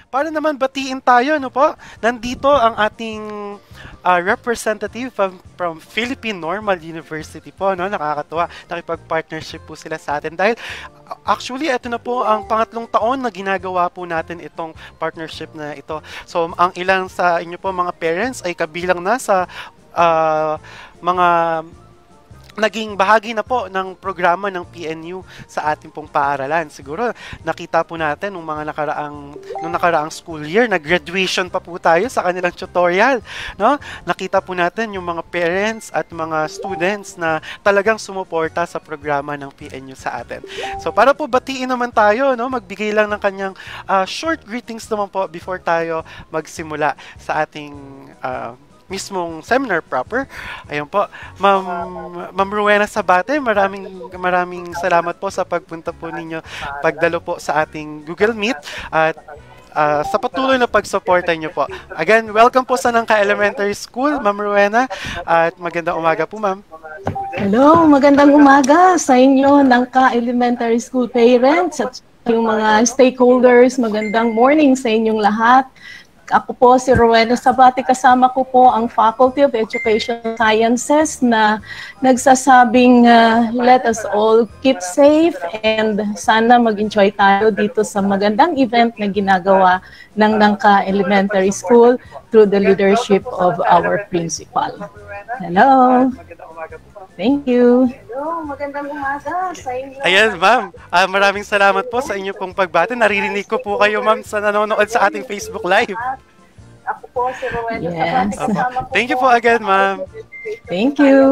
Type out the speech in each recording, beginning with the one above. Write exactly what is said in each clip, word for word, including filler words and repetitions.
para naman batiin tayo, no po? Nandito ang ating uh, representative from, from Philippine Normal University po, no? Nakakatuwa. Nakipag-partnership po sila sa atin. Dahil, actually, ito na po ang pangatlong taon na ginagawa po natin itong partnership na ito. So, ang ilang sa inyo po mga parents ay kabilang na sa uh, mga naging bahagi na po ng programa ng P N U sa ating pong paaralan. Siguro nakita po natin nung mga nakaraang nung nakaraang school year, nag-graduation pa po tayo sa kanilang tutorial, no? Nakita po natin yung mga parents at mga students na talagang sumuporta sa programa ng P N U sa atin. So para po batiin naman tayo, no? Magbigay lang ng kanyang uh, short greetings naman po before tayo magsimula sa ating uh, mismong seminar proper. Ayun po, Ma'am Ma'am Rowena Sabate, maraming maraming salamat po sa pagpunta po ninyo, pagdalo po sa ating Google Meet at uh, sa patuloy na pagsuporta niyo po. Again, welcome po sa Nangka Elementary School, Ma'am Rowena, at magandang umaga po, Ma'am. Hello, magandang umaga sa inyo, Nangka Elementary School parents at yung mga stakeholders. Magandang morning sa inyong lahat. Ako po si Rowena Sabate, kasama ko po ang Faculty of Education Sciences na nagsasabing uh, let us all keep safe and sana mag-enjoy tayo dito sa magandang event na ginagawa ng Nangka Elementary School through the leadership of our principal. Hello! Thank you. Hello, magandang umaga sa inyo. Ayan, ma'am. Uh, maraming salamat po sa inyo pong pagbati. Naririnig ko po kayo, ma'am, sa nanonood sa ating Facebook Live. Ako po si Rowena. Yes. Thank you po again, ma'am. Thank you.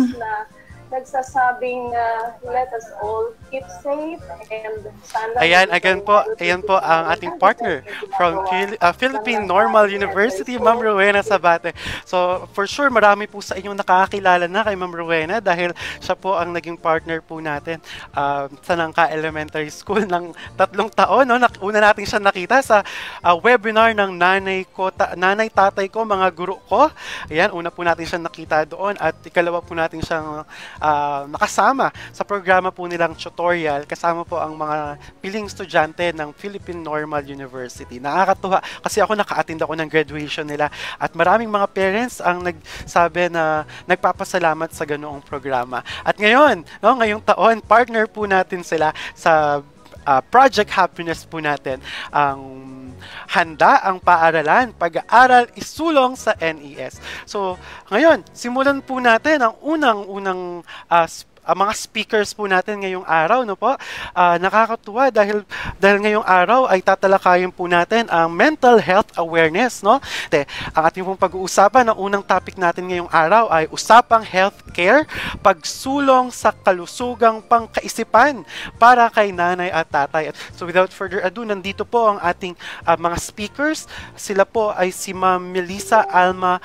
Nagsasabing uh, let us all keep safe and sana... Ayan, again po, ayan po ang ating partner from Phil uh, Philippine Normal University, Ma'am Rowena Sabate. So, for sure, marami po sa inyong nakakakilala na kay Ma'am Rowena dahil siya po ang naging partner po natin uh, sa Nangka Elementary School ng tatlong taon. No? Una natin siya nakita sa uh, webinar ng nanay ko, ta nanay tatay ko, mga guro ko. Ayan, una po natin siya nakita doon at ikalawa po natin siyang Uh, nakasama sa programa po nilang tutorial, kasama po ang mga piling estudyante ng Philippine Normal University. Nakakatuwa kasi ako naka-attend ako ng graduation nila at maraming mga parents ang nagsabi na nagpapasalamat sa ganoong programa. At ngayon, no, ngayong taon, partner po natin sila sa uh, Project Happiness po natin. Ang handa ang paaralan, pag-aaral, isulong sa N E S. So, ngayon, simulan po natin ang unang-unang uh, uh, mga speakers po natin ngayong araw, no po? Uh, nakakatuwa dahil dahil ngayong araw ay tatalakayin po natin ang mental health awareness, no? Te, ang ating pong pag-uusapan, ang unang topic natin ngayong araw ay usapang healthcare, pagsulong sa kalusugang pangkaisipan para kay nanay at tatay. So without further ado, nandito po ang ating uh, mga speakers. Sila po ay si Ma'am Melissa Alma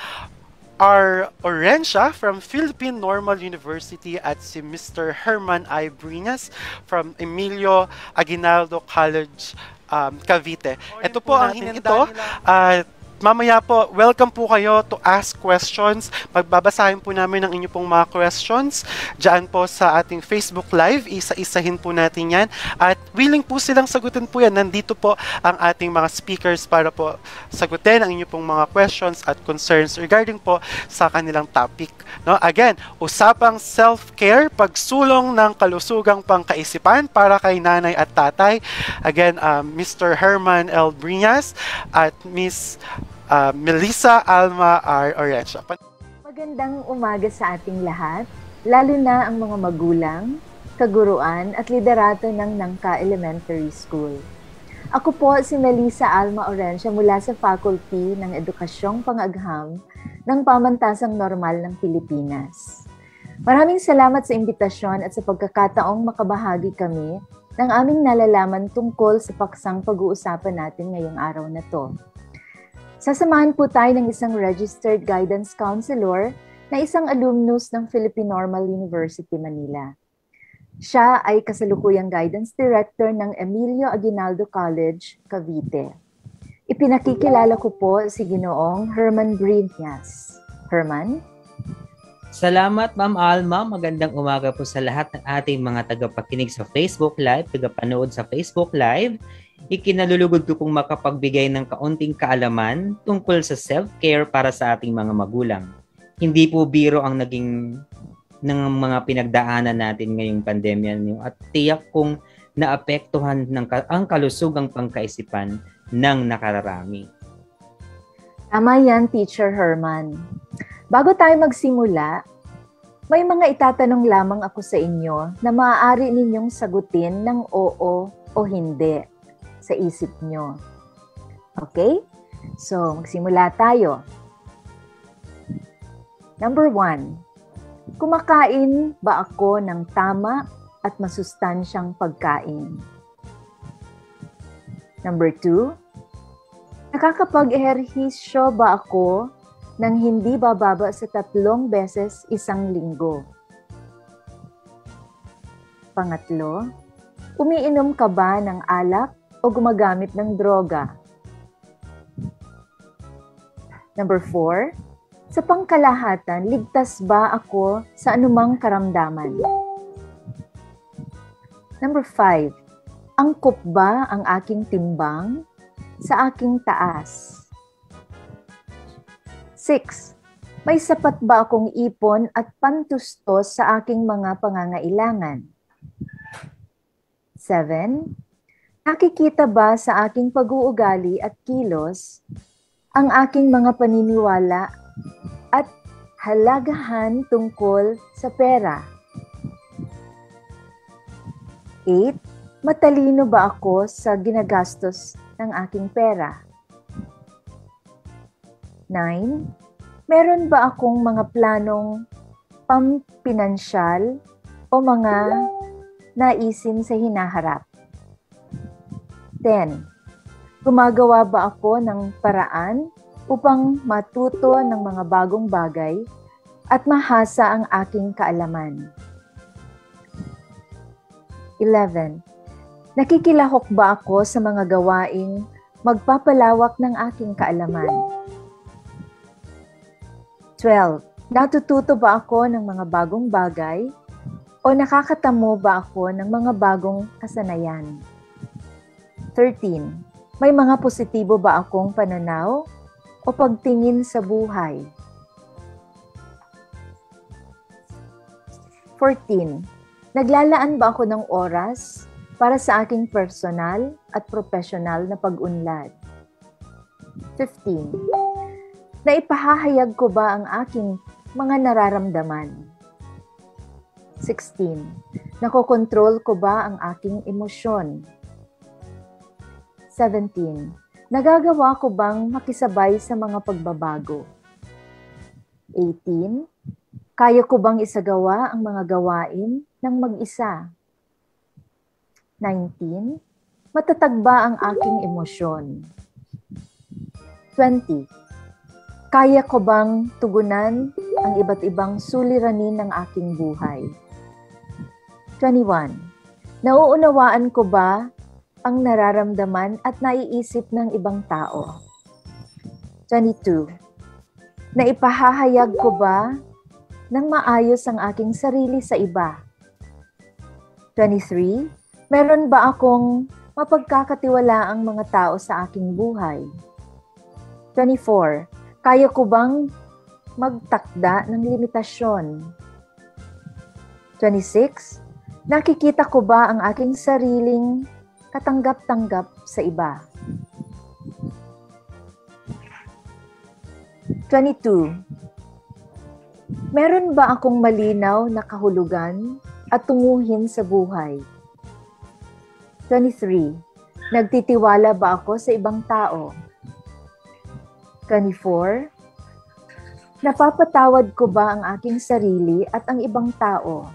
R. Orencia from Philippine Normal University at si Mister Herman I. Brinas from Emilio Aguinaldo College, um, Cavite. Ito po ang hinanda at uh, mamaya po, welcome po kayo to ask questions. Magbabasahin po namin ang inyo pong mga questions dyan po sa ating Facebook Live. Isa-isahin po natin yan. At willing po silang sagutin po yan. Nandito po ang ating mga speakers para po sagutin ang inyo pong mga questions at concerns regarding po sa kanilang topic. No? Again, usapang self-care, pagsulong ng kalusugang pangkaisipan para kay nanay at tatay. Again, um, Mister Herman L. Brinas at Miss Uh, Melissa Alma R. Orencia. Magandang umaga sa ating lahat, lalo na ang mga magulang, kaguruan at liderato ng Nangka Elementary School. Ako po si Melissa Alma Orencia mula sa Faculty ng Edukasyong Pang-agham ng Pamantasang Normal ng Pilipinas. Maraming salamat sa imbitasyon at sa pagkakataong makabahagi kami ng aming nalalaman tungkol sa paksang pag-uusapan natin ngayong araw na to. Sasamahan po tayo ng isang registered guidance counselor na isang alumnus ng Philippine Normal University, Manila. Siya ay kasalukuyang guidance director ng Emilio Aguinaldo College, Cavite. Ipinakikilala ko po si Ginoong Herman Brinas. Herman? Salamat, Ma'am Alma. Magandang umaga po sa lahat ng ating mga tagapakinig sa Facebook Live, tagapanood sa Facebook Live. Ikinalulugod ko pong makapagbigay ng kaunting kaalaman tungkol sa self-care para sa ating mga magulang. Hindi po biro ang naging ng mga pinagdaanan natin ngayong pandemya niyo at tiyak kong naapektuhan ng ang kalusugang pangkaisipan ng nakararami. Tama yan, Teacher Herman. Bago tayo magsimula, may mga itatanong lamang ako sa inyo na maaari ninyong sagutin ng oo o hindi sa isip nyo. Okay? So, magsimula tayo. Number one, kumakain ba ako ng tama at masustansyang pagkain? Number two, nakakapag-ehersisyo ba ako nang hindi bababa sa tatlong beses isang linggo? Pangatlo, umiinom ka ba ng alak o gumagamit ng droga? Number four, sa pangkalahatan, ligtas ba ako sa anumang karamdaman? Number five, angkop ba ang aking timbang sa aking taas? Six, may sapat ba akong ipon at pantustos sa aking mga pangangailangan? Seven, nakikita ba sa aking pag-uugali at kilos ang aking mga paniniwala at halagahan tungkol sa pera? Eight, matalino ba ako sa ginagastos ng aking pera? Nine, meron ba akong mga planong pampinansyal o mga naisin sa hinaharap? Ten, gumagawa ba ako ng paraan upang matuto ng mga bagong bagay at mahasa ang aking kaalaman? Eleven, nakikilahok ba ako sa mga gawaing magpapalawak ng aking kaalaman? Twelve, natututo ba ako ng mga bagong bagay o nakakatamo ba ako ng mga bagong kasanayan? Thirteen, may mga positibo ba akong pananaw o pagtingin sa buhay? Fourteen, naglalaan ba ako ng oras para sa aking personal at profesional na pag-unlad? Fifteen, naipahahayag ko ba ang aking mga nararamdaman? Sixteen, nakokontrol ko ba ang aking emosyon? Seventeen, nagagawa ko bang makisabay sa mga pagbabago? Eighteen, kaya ko bang isagawa ang mga gawain ng mag-isa? Nineteen, matatag ba ang aking emosyon? Twenty, kaya ko bang tugunan ang iba't ibang suliranin ng aking buhay? Twenty-one, nauunawaan ko ba ang nararamdaman at naiisip ng ibang tao? Twenty-two, naipahahayag ko ba ng maayos ang aking sarili sa iba? Twenty-three, meron ba akong mapagkakatiwalaang mga tao sa aking buhay? Twenty-four, kaya ko bang magtakda ng limitasyon? Twenty-six, nakikita ko ba ang aking sariling katanggap-tanggap sa iba? Twenty-two, meron ba akong malinaw na kahulugan at tunguhin sa buhay? Twenty-three, nagtitiwala ba ako sa ibang tao? Twenty-four, napapatawad ko ba ang aking sarili at ang ibang tao?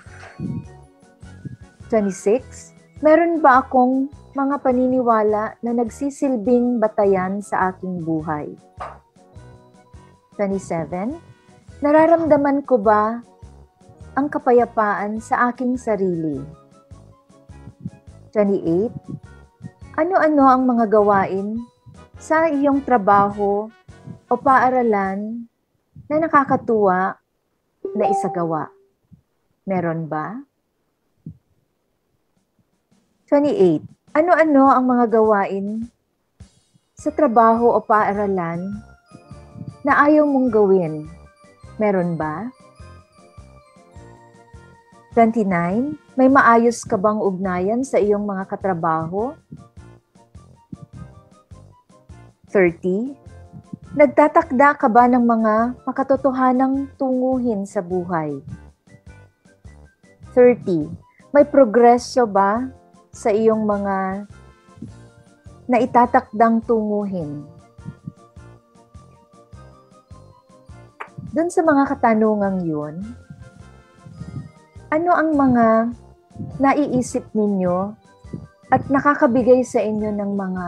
Twenty-six, meron ba akong mga paniniwala na nagsisilbing batayan sa aking buhay? Twenty-seven, nararamdaman ko ba ang kapayapaan sa aking sarili? Twenty-eight, ano-ano ang mga gawain sa iyong trabaho o paaralan na nakakatuwa na isagawa? Meron ba? Twenty-eight, Ano-ano ang mga gawain sa trabaho o paaralan na ayaw mong gawin? Meron ba? twenty-nine. May maayos ka bang ugnayan sa iyong mga katrabaho? thirty. Nagtatakda ka ba ng mga makatotohanang tunguhin sa buhay? thirty. May progreso ba sa iyong mga naitatakdang tunguhin? Doon sa mga katanungang yun, ano ang mga naiisip ninyo at nakakabigay sa inyo ng mga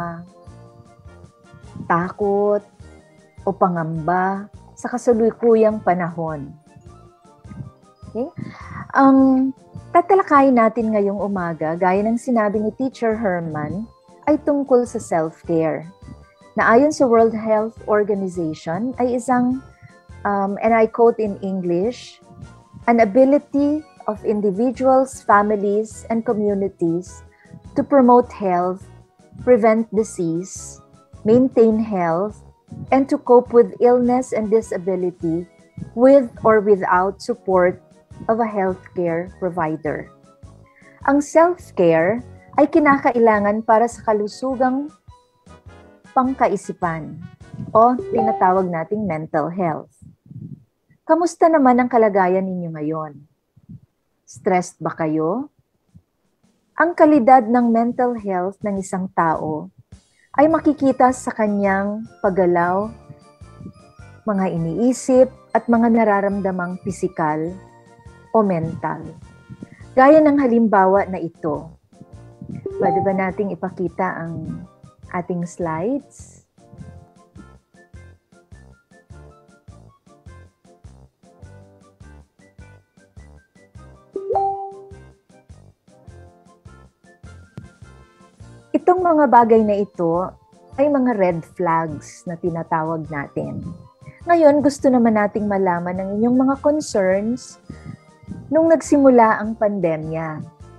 takot o pangamba sa kasalukuyang panahon? Okay? Ang tatalakayin natin ngayong umaga, gaya ng sinabi ni Teacher Herman, ay tungkol sa self-care, na ayon sa World Health Organization ay isang, um, and I quote in English, an ability of individuals, families, and communities to promote health, prevent disease, maintain health, and to cope with illness and disability with or without support of a healthcare provider. Ang self-care ay kinakailangan para sa kalusugang pangkaisipan o tinatawag nating mental health. Kamusta naman ang kalagayan ninyo ngayon? Stressed ba kayo? Ang kalidad ng mental health ng isang tao ay makikita sa kanyang paggalaw, mga iniisip at mga nararamdamang pisikal o mental. Gaya ng halimbawa na ito. Pwede ba nating ipakita ang ating slides? Itong mga bagay na ito ay mga red flags na tinatawag natin. Ngayon, gusto naman nating malaman ang inyong mga concerns nung nagsimula ang pandemya.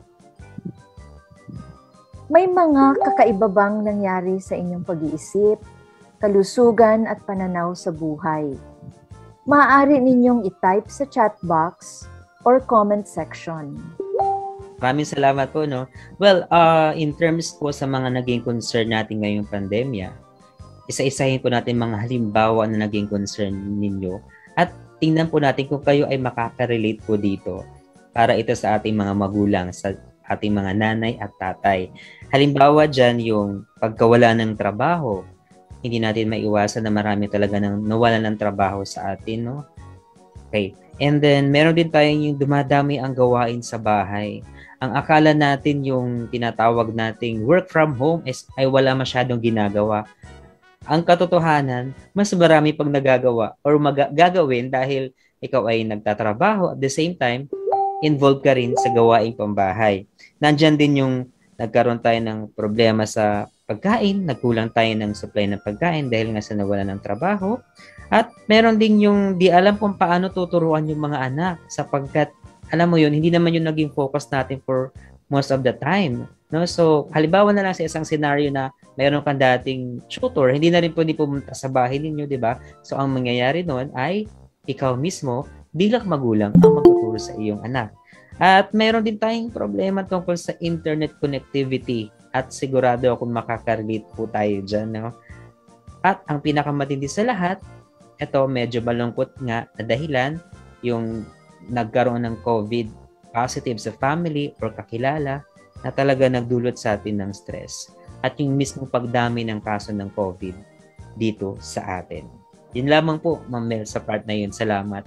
May mga kakaiba bang nangyari sa inyong pag-iisip, kalusugan at pananaw sa buhay? Maaari ninyong i-type sa chat box or comment section. Maraming salamat po, no? Well, uh, in terms po sa mga naging concern natin ngayong pandemya, isa-isahin po natin mga halimbawa na naging concern ninyo at tingnan po natin kung kayo ay makaka-relate po dito para ito sa ating mga magulang, sa ating mga nanay at tatay. Halimbawa dyan yung pagkawala ng trabaho. Hindi natin maiwasan na marami talaga nang nawalan ng trabaho sa atin, no? Okay. And then, meron din tayong yung dumadami ang gawain sa bahay. Ang akala natin yung tinatawag nating work from home is, ay wala masyadong ginagawa. Ang katotohanan, mas marami pang nagagawa or magagawin dahil ikaw ay nagtatrabaho at the same time, involved ka rin sa gawaing pambahay. Nandyan din yung nagkaroon tayo ng problema sa pagkain, nagkulang tayo ng supply ng pagkain dahil nga sa nawala ng trabaho. At meron din yung di alam kung paano tuturuan yung mga anak sapagkat alam mo yun, hindi naman yung naging focus natin for most of the time. No? So, halimbawa na lang sa isang scenario na mayroon kang dating tutor, hindi na rin pwede pumunta sa bahay ninyo, di ba? So, ang mangyayari noon ay ikaw mismo, bilang magulang, ang magtuturo sa iyong anak. At mayroon din tayong problema tungkol sa internet connectivity at sigurado akong makaka-relate po tayo dyan. No? At ang pinakamatindi sa lahat, ito medyo malungkot nga na dahilan, yung nagkaroon ng COVID positive sa family or kakilala na talaga nagdulot sa atin ng stress at yung mismo pagdami ng kaso ng COVID dito sa atin. Yun lamang po, Ma'am Mel, sa part na yun. Salamat.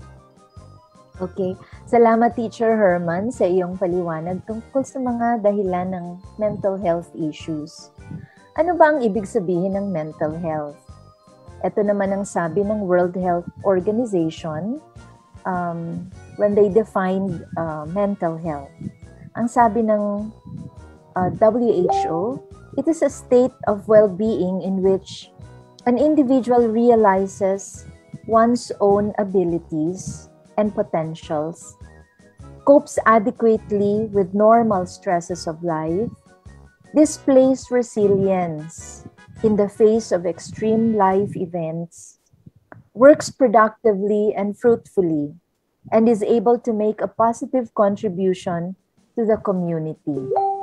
Okay. Salamat, Teacher Herman, sa iyong paliwanag tungkol sa mga dahilan ng mental health issues. Ano ba ang ibig sabihin ng mental health? Ito naman ang sabi ng World Health Organization um, when they defined uh, mental health. Ang sabi ng uh, W H O, it is a state of well-being in which an individual realizes one's own abilities and potentials, copes adequately with normal stresses of life, displays resilience in the face of extreme life events, works productively and fruitfully, and is able to make a positive contribution to the community.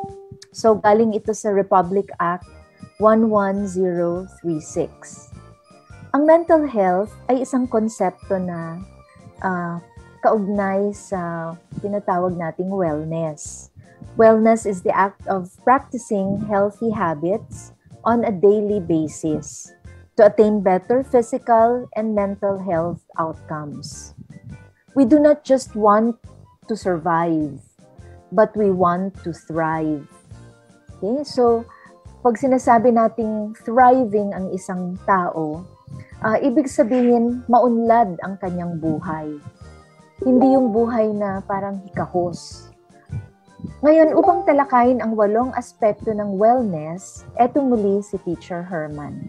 So galing ito sa Republic Act one one zero three six. Ang mental health ay isang konsepto na uh, kaugnay sa tinatawag nating wellness. Wellness is the act of practicing healthy habits on a daily basis to attain better physical and mental health outcomes. We do not just want to survive, but we want to thrive. Okay? So, pag sinasabi nating thriving ang isang tao, uh, ibig sabihin maunlad ang kanyang buhay. Hindi yung buhay na parang hikahos. Ngayon, upang talakayin ang walong aspekto ng wellness, eto muli si Teacher Herman.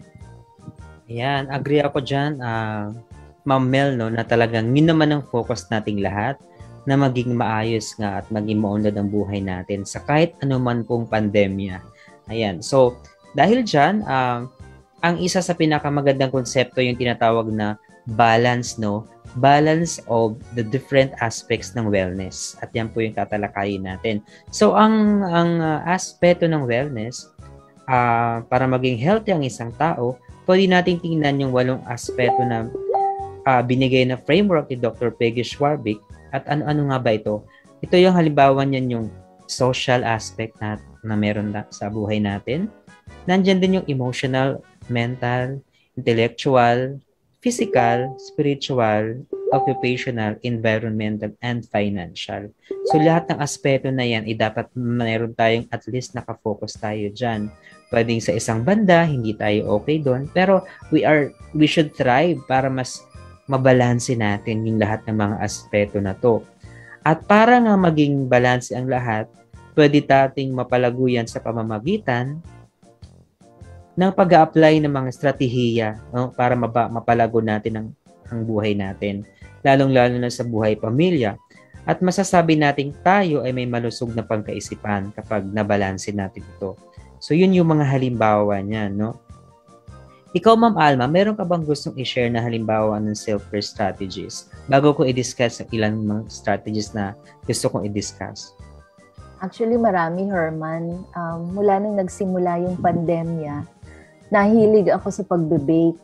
Ayan, agree ako dyan, uh, Ma'am Mel, no, na talagang yun naman ang focus nating lahat, na maging maayos nga at maging maunlad ang buhay natin sa kahit anuman pong pandemya. Ayan, so dahil dyan, uh, ang isa sa pinakamagandang konsepto yung tinatawag na balance, no? Balance of the different aspects ng wellness. At yan po yung tatalakayin natin. So, ang, ang uh, aspeto ng wellness, uh, para maging healthy ang isang tao, pwede nating tingnan yung walong aspeto na uh, binigay na framework ni Doctor Peggy Schwarbic. At ano-ano nga ba ito? Ito yung halimbawa niyan yung social aspect na, na meron na sa buhay natin. Nandyan din yung emotional, mental, intellectual, physical, spiritual, occupational, environmental, and financial. So lahat ng aspeto na yan, eh, dapat mayroon tayong at least nakafocus tayo dyan. Pwedeng sa isang banda, hindi tayo okay doon, pero we are we should thrive para mas mabalanse natin yung lahat ng mga aspeto na to. At para nga maging balanse ang lahat, pwede tating mapalaguyan sa pamamagitan ng pag-a-apply ng mga estratehiya, no, para mapa- mapalago natin ang, ang buhay natin, lalong-lalo na sa buhay pamilya. At masasabi nating tayo ay may malusog na pangkaisipan kapag nabalanse natin ito. So yun yung mga halimbawa niyan, no? Ikaw, Ma'am Alma, meron ka bang gustong i-share na halimbawa ng self-care strategies bago ko i-discuss ang ilang mga strategies na gusto kong i-discuss? Actually, marami, Herman. Um, mula nung nagsimula yung pandemya, nahilig ako sa pagbe-bake.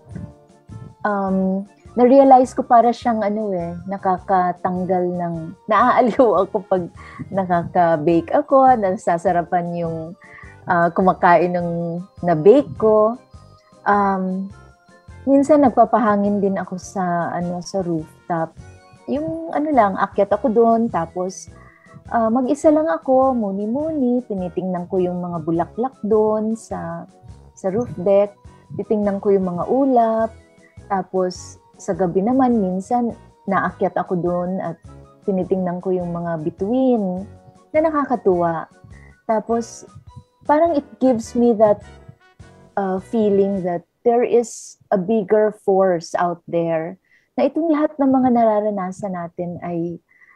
Um, na-realize ko para siyang ano eh, nakakatanggal ng, naaaliw ako pag nakaka-bake ako, nasasarapan yung uh, kumakain ng na-bake ko. Um, minsan nagpapahangin din ako sa ano sa rooftop. Yung ano lang, akyat ako doon, tapos uh, mag-isa lang ako, muni-muni, tinitingnan ko yung mga bulaklak doon sa sa roof deck, titingnan ko yung mga ulap, tapos sa gabi naman minsan naakyat ako doon at tinitingnan ko yung mga bituin na nakakatuwa. Tapos parang it gives me that uh, feeling that there is a bigger force out there na itong lahat ng mga nararanasan natin ay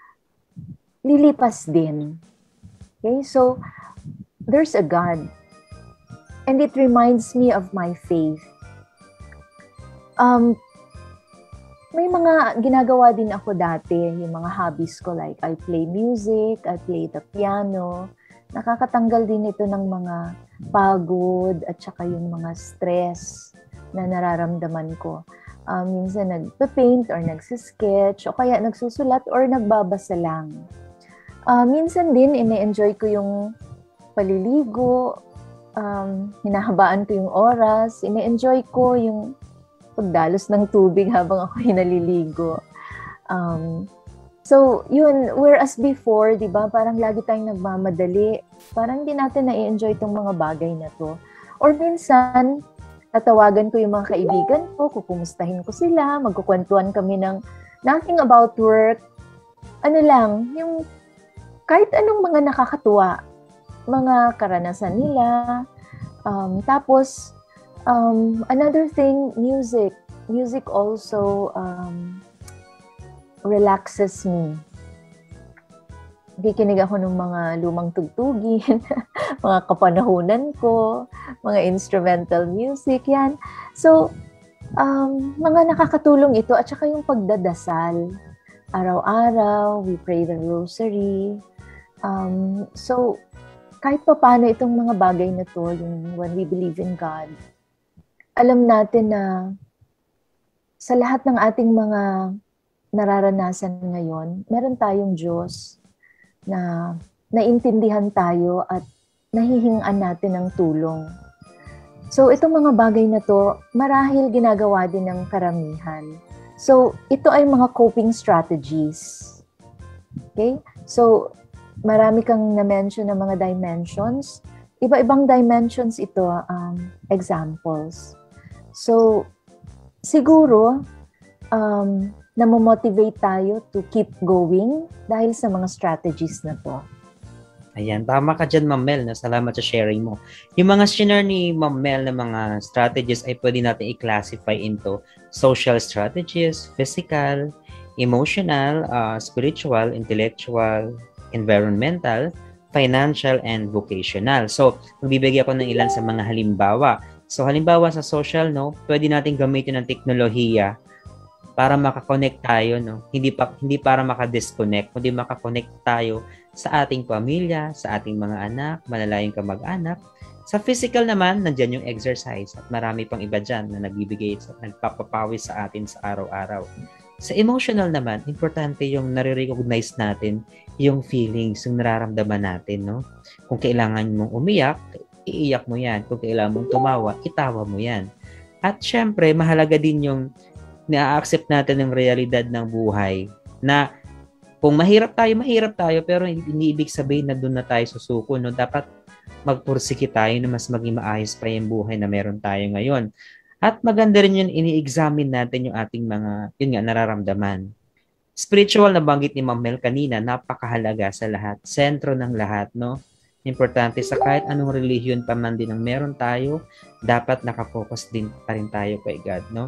lilipas din. Okay? So, there's a God. And it reminds me of my faith. Um, may mga ginagawa din ako dati, yung mga hobbies ko, like I play music, I play the piano. Nakakatanggal din ito ng mga pagod at saka yung mga stress na nararamdaman ko. Um, minsan nagpa-paint or nagsisketch o kaya nagsusulat or nagbabasa lang. Uh, minsan din ine-enjoy ko yung paliligo, um, hinahabaan ko yung oras, ine-enjoy ko yung pagdalos ng tubig habang ako naliligo. Um, So, yun, whereas before, di ba, parang lagi tayong nagmamadali. Parang hindi natin na-enjoy itong mga bagay na to. Or minsan, tatawagan ko yung mga kaibigan ko, kukumustahin ko sila, magkukwentuhan kami ng nothing about work. Ano lang, yung kahit anong mga nakakatuwa, mga karanasan nila. Um, tapos, um, another thing, music. Music also, um, relaxes me. Nakikinig ako ng mga lumang tugtugin, mga kapanahunan ko, mga instrumental music, yan. So, um, mga nakakatulong ito at saka yung pagdadasal. Araw-araw, we pray the rosary. Um, so, kahit pa paano itong mga bagay na to, yung when we believe in God, alam natin na sa lahat ng ating mga nararanasan ngayon, meron tayong Diyos na naintindihan tayo at nahihingaan natin ng tulong. So, itong mga bagay na to, marahil ginagawa din ng karamihan. So, ito ay mga coping strategies. Okay? So, marami kang na-mention ng mga dimensions. Iba-ibang dimensions ito, um, examples. So, siguro, um, namomotivate tayo to keep going dahil sa mga strategies na to. Ayan, tama ka dyan, Ma'am Mel. No? Salamat sa sharing mo. Yung mga share ni Ma'am Mel na mga strategies ay pwede natin i-classify into social strategies, physical, emotional, uh, spiritual, intellectual, environmental, financial, and vocational. So, magbibigay ako ng ilan sa mga halimbawa. So, halimbawa sa social, no, pwede natin gamitin ng teknolohiya para makakonect tayo, no? Hindi pa hindi para maka-disconnect, kundi makakonect tayo sa ating pamilya, sa ating mga anak, malalayong kamag-anak. Sa physical naman, nandiyan yung exercise at marami pang iba dyan na nagbibigay, nagpapapawis sa atin sa araw-araw. Sa emotional naman, importante yung nare-recognize natin yung feelings, yung nararamdaman natin, no? Kung kailangan mong umiyak, iiyak mo yan. Kung kailangan mong tumawa, itawa mo yan. At syempre, mahalaga din yung na-accept natin ng realidad ng buhay na kung mahirap tayo, mahirap tayo, pero hindi ibig sabihin na doon na tayo susuko, no? Dapat magpursiki tayo na mas maging maayos pa yung buhay na meron tayo ngayon. At maganda rin yun, ini-examine natin yung ating mga, yun nga, nararamdaman. Spiritual na banggit ni Ma'am Mel kanina, napakahalaga sa lahat, sentro ng lahat, no? Importante sa kahit anong relihiyon pa man din ang meron tayo, dapat nakafocus din pa rin tayo kay God, no?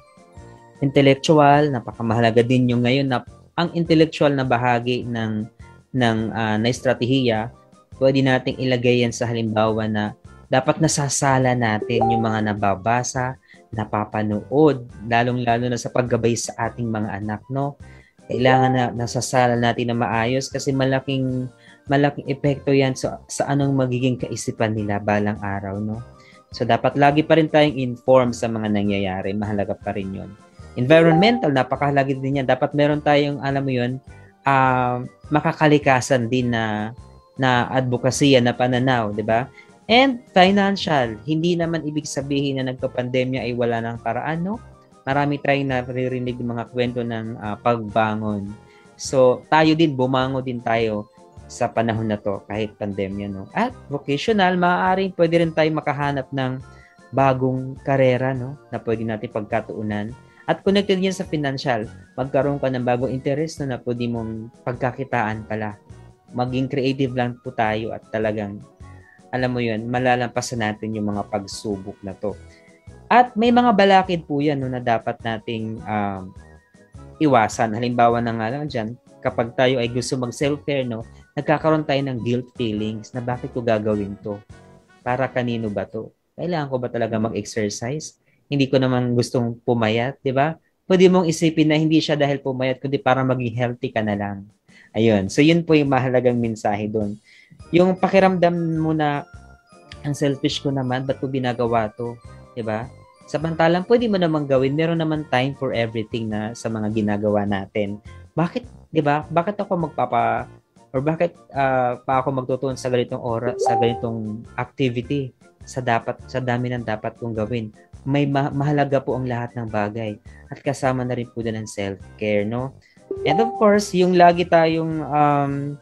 Intellectual, napakamahalaga din yung ngayon na ang intellectual na bahagi ng ng uh, na estratehiya, pwede nating ilagay yan sa halimbawa na dapat nasasala natin yung mga nababasa, napapanood, lalong-lalo na sa paggabay sa ating mga anak, no? Kailangan na nasasala natin na maayos kasi malaking malaking epekto yan sa, sa anong magiging kaisipan nila balang araw, no? So dapat lagi pa rin tayong informed sa mga nangyayari, mahalaga pa rin yun. Environmental, napakahalaga din yan. Dapat meron tayong, alam mo yun, uh, makakalikasan din na, na advokasya, na pananaw, di ba? And financial, hindi naman ibig sabihin na nagka-pandemya ay wala ng paraan, no? Marami tayong naririnig ng mga kwento ng uh, pagbangon. So, tayo din, bumango din tayo sa panahon na to, kahit pandemya, no? At vocational, maaaring pwede rin tayo makahanap ng bagong karera, no? Na pwede natin pagkatuunan. At connected yan sa financial, magkaroon ka ng bagong interest na, na pwede mong pagkakitaan pala. Maging creative lang po tayo at talagang, alam mo yun, malalampasan natin yung mga pagsubok na to. At may mga balakid po yan, no, na dapat nating um, iwasan. Halimbawa na nga lang dyan, kapag tayo ay gusto mag-self-care, no, nagkakaroon tayo ng guilt feelings na bakit ko gagawin to? Para kanino ba to? Kailangan ko ba talaga mag-exercise? Hindi ko naman gustong pumayat, di ba? Pwede mong isipin na hindi siya dahil pumayat, kundi para maging healthy ka na lang. Ayun. So, yun po yung mahalagang mensahe doon. Yung pakiramdam mo na ang selfish ko naman, ba't ko ginagawa to? Di ba? Samantalang, pwede mo namang gawin. Meron naman time for everything na sa mga ginagawa natin. Bakit, di ba? Bakit ako magpapa, or bakit uh, pa ako magtutuon sa ganitong oras, sa ganitong activity, sa dapat, sa dami ng dapat kong gawin? May ma- mahalaga po ang lahat ng bagay at kasama na rin po din ang self-care, no? And of course, yung lagi tayong um,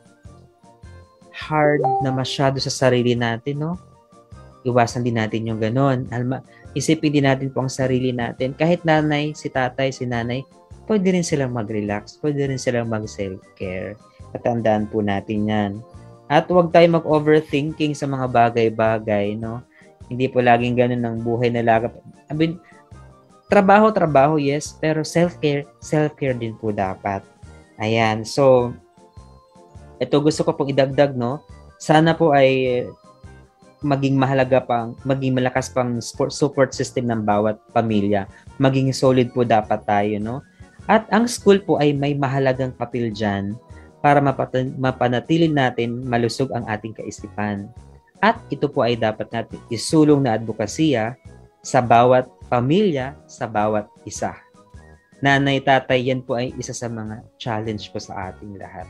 hard na masyado sa sarili natin, no? Iwasan din natin yung ganon. Alma, isipin din natin po ang sarili natin. Kahit nanay, si tatay, si nanay, pwede rin silang mag-relax, pwede rin silang mag-self-care. Tatandaan po natin yan. At huwag tayo mag-overthinking sa mga bagay-bagay, no? Hindi po laging ganun ang buhay na lagap. I mean, trabaho, trabaho, yes. Pero self-care, self-care din po dapat. Ayan. So, ito gusto ko pong idagdag, no? Sana po ay maging mahalaga pang, maging malakas pang support, support system ng bawat pamilya. Maging solid po dapat tayo, no? At ang school po ay may mahalagang papel dyan para mapatan- mapanatili natin malusog ang ating kaisipan. At ito po ay dapat natin isulong na advokasya sa bawat pamilya, sa bawat isa. Nanay, tatay, yan po ay isa sa mga challenge po sa ating lahat.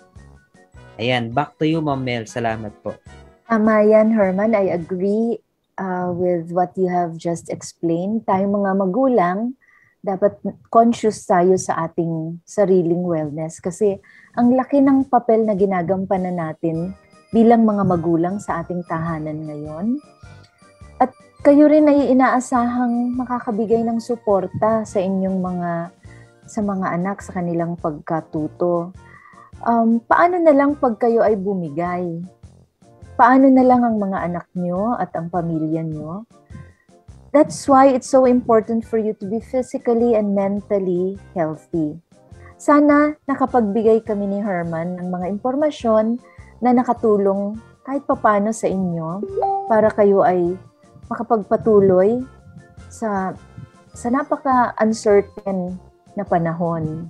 Ayan, back to you, Ma'am Mel. Salamat po. Tama yan, Herman. I agree uh, with what you have just explained. Tayong mga magulang, dapat conscious tayo sa ating sariling wellness kasi ang laki ng papel na ginagampanan natin bilang mga magulang sa ating tahanan ngayon. At kayo rin ay inaasahang makakabigay ng suporta sa inyong mga sa mga anak sa kanilang pagkatuto. Um, paano na lang pag kayo ay bumigay? Paano na lang ang mga anak nyo at ang pamilya nyo? That's why it's so important for you to be physically and mentally healthy. Sana nakapagbigay kami ni Herman ng mga impormasyon na nakatulong kahit papano sa inyo para kayo ay makapagpatuloy sa, sa napaka-uncertain na panahon.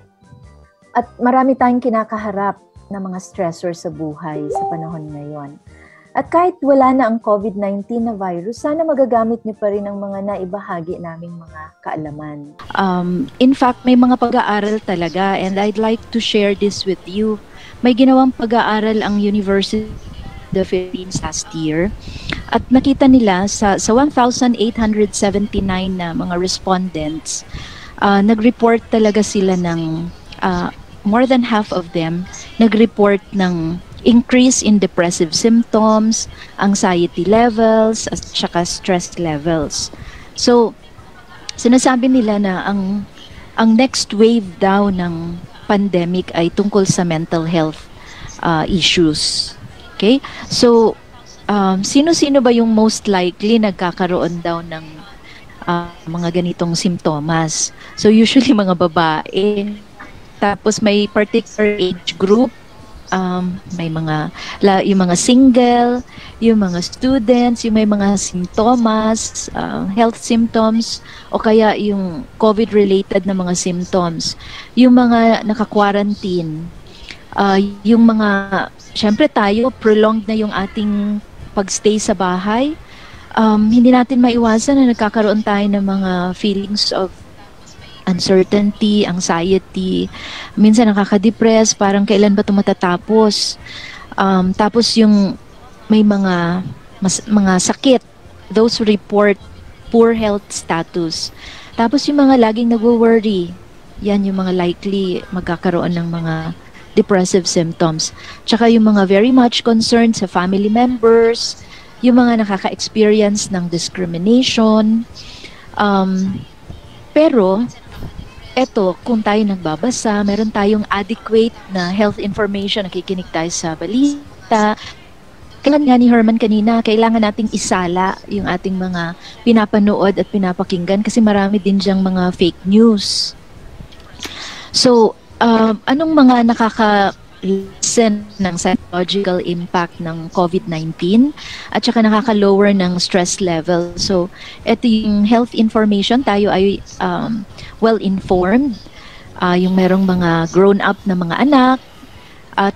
At marami tayong kinakaharap na mga stressor sa buhay sa panahon ngayon. At kahit wala na ang COVID nineteen na virus, sana magagamit niyo pa rin ang mga naibahagi naming mga kaalaman. Um, in fact, may mga pag-aaral talaga and I'd like to share this with you. May ginawang pag-aaral ang University of the Philippines last year at nakita nila sa, sa one thousand eight hundred seventy-nine na mga respondents, uh, nag-report talaga sila ng uh, more than half of them nag-report ng increase in depressive symptoms, anxiety levels, at saka stress levels. So, sinasabi nila na ang ang next wave daw ng pandemic ay tungkol sa mental health uh, issues. Okay? So, um, sino-sino ba yung most likely nagkakaroon daw ng uh, mga ganitong simptomas? So, usually mga babae. Tapos may particular age group, um, may mga, la, yung mga single, yung mga students, yung may mga simptomas, uh, health symptoms, o kaya yung COVID-related na mga symptoms, yung mga naka-quarantine, uh, yung mga, syempre tayo, prolonged na yung ating pagstay sa bahay, um, hindi natin maiwasan na nagkakaroon tayo ng mga feelings of uncertainty, anxiety, minsan nakaka-depress, parang kailan ba ito matatapos. Um, tapos yung may mga mas, mga sakit, those report poor health status. Tapos yung mga laging nag-worry, yan yung mga likely magkakaroon ng mga depressive symptoms. Tsaka yung mga very much concerned sa family members, yung mga nakaka-experience ng discrimination. Um, pero, eto, kung tayo nagbabasa, meron tayong adequate na health information, nakikinig tayo sa balita. Kailan nga ni Herman kanina, kailangan nating isala yung ating mga pinapanood at pinapakinggan kasi marami din diyang mga fake news. So, uh, anong mga nakaka-lessen ng psychological impact ng COVID nineteen at saka nakaka-lower ng stress level? So, eto yung health information, tayo ay um, well-informed, uh, yung merong mga grown-up na mga anak, uh,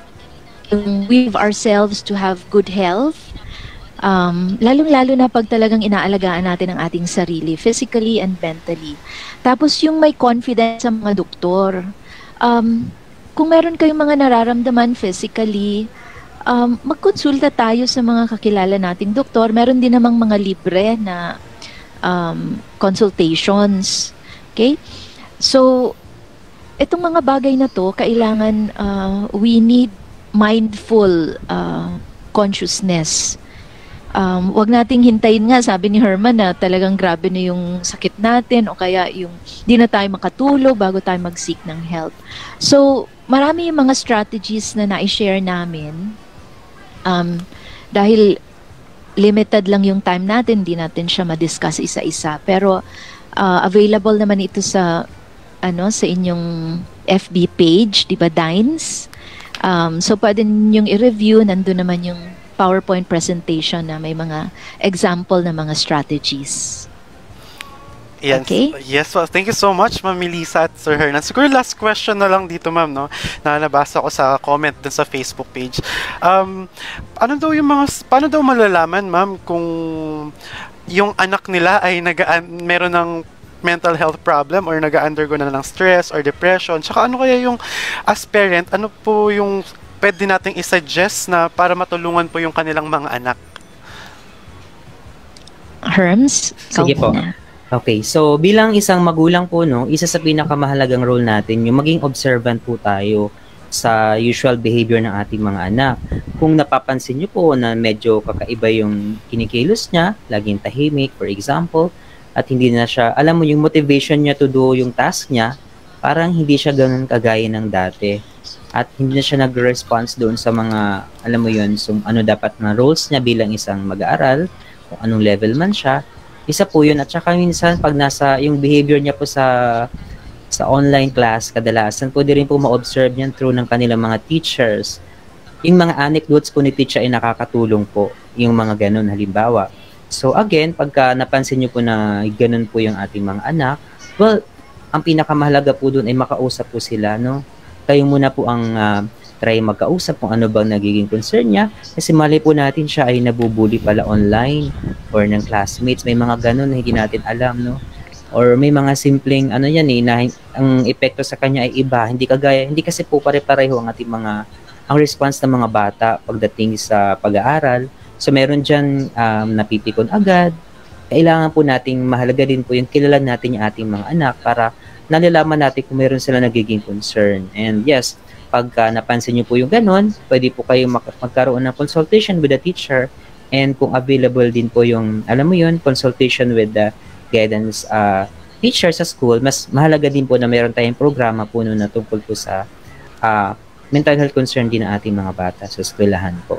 we have ourselves to have good health, um, lalong-lalo na pag talagang inaalagaan natin ang ating sarili, physically and mentally. Tapos yung may confidence sa mga doktor. Um, kung meron kayong mga nararamdaman physically, um, magkonsulta tayo sa mga kakilala nating doktor. Meron din namang mga libre na um, consultations. Okay? So, itong mga bagay na to, kailangan uh, we need mindful uh, consciousness. Um, wag nating hintayin nga, sabi ni Herman na talagang grabe na yung sakit natin o kaya yung di na tayo makatulog bago tayo mag-seek ng help. So, marami yung mga strategies na na-share namin. Um, dahil limited lang yung time natin, di natin siya ma-discuss isa-isa. Pero, Uh, available naman ito sa ano sa inyong F B page, di ba, Dines? Um, so pwede ninyong i-review, nandun naman yung PowerPoint presentation na may mga example na mga strategies. Yes, Okay. yes, well, thank you so much, Ma'am Melissa at Sir Hernan. Siguro last question na lang dito, ma'am, no? Na nabasa ko sa comment dun sa Facebook page. Um, ano daw yung mga, paano daw malalaman, ma'am, kung yung anak nila ay nag meron ng mental health problem or nag-undergo na ng stress or depression? Tsaka ano kaya yung, as parent, ano po yung pwede nating isuggest na para matulungan po yung kanilang mga anak? Herms? Sige ikaw po. muna. Okay, so bilang isang magulang po, no, isa sa pinakamahalagang role natin, yung maging observant po tayo sa usual behavior ng ating mga anak. Kung napapansin nyo po na medyo kakaiba yung kinikilos niya, laging tahimik, for example, at hindi na siya, alam mo, yung motivation niya to do yung task niya, parang hindi siya ganun kagaya ng dati. At hindi na siya nag-response doon sa mga, alam mo yun, so, ano dapat na roles niya bilang isang mag-aaral, kung anong level man siya. Isa po yun. At saka minsan, pag nasa yung behavior niya po sa sa online class, kadalasan pwede rin po ma-observe yan through ng kanilang mga teachers. Yung mga anecdotes po ni teacher ay nakakatulong po. Yung mga ganun, halimbawa. So again, pagka napansin niyo po na ganun po yung ating mga anak, well, ang pinakamahalaga po doon ay makausap po sila, no? Kayo muna po ang uh, try magkausap kung ano bang nagiging concern niya. Kasi mali po natin siya ay nabubuli pala online or ng classmates. May mga ganun na hindi natin alam, no? Or may mga simpleng, ano yan eh, na ang epekto sa kanya ay iba. Hindi kagaya, hindi kasi po pare-pareho ang ating mga, ang response ng mga bata pagdating sa pag-aaral. So meron dyan um, napipikon agad. Kailangan po nating mahalaga din po yung kilala natin yung ating mga anak para nalalaman natin kung meron sila nagiging concern. And yes, pagka napansin niyo po yung ganun, pwede po kayo mag- magkaroon ng consultation with the teacher, and kung available din po yung, alam mo yun, consultation with the guidance uh, teacher sa school, mas mahalaga din po na meron tayong programa po nun na tungkol po sa uh, mental health concern din ng ating mga bata sa eskwelahan po.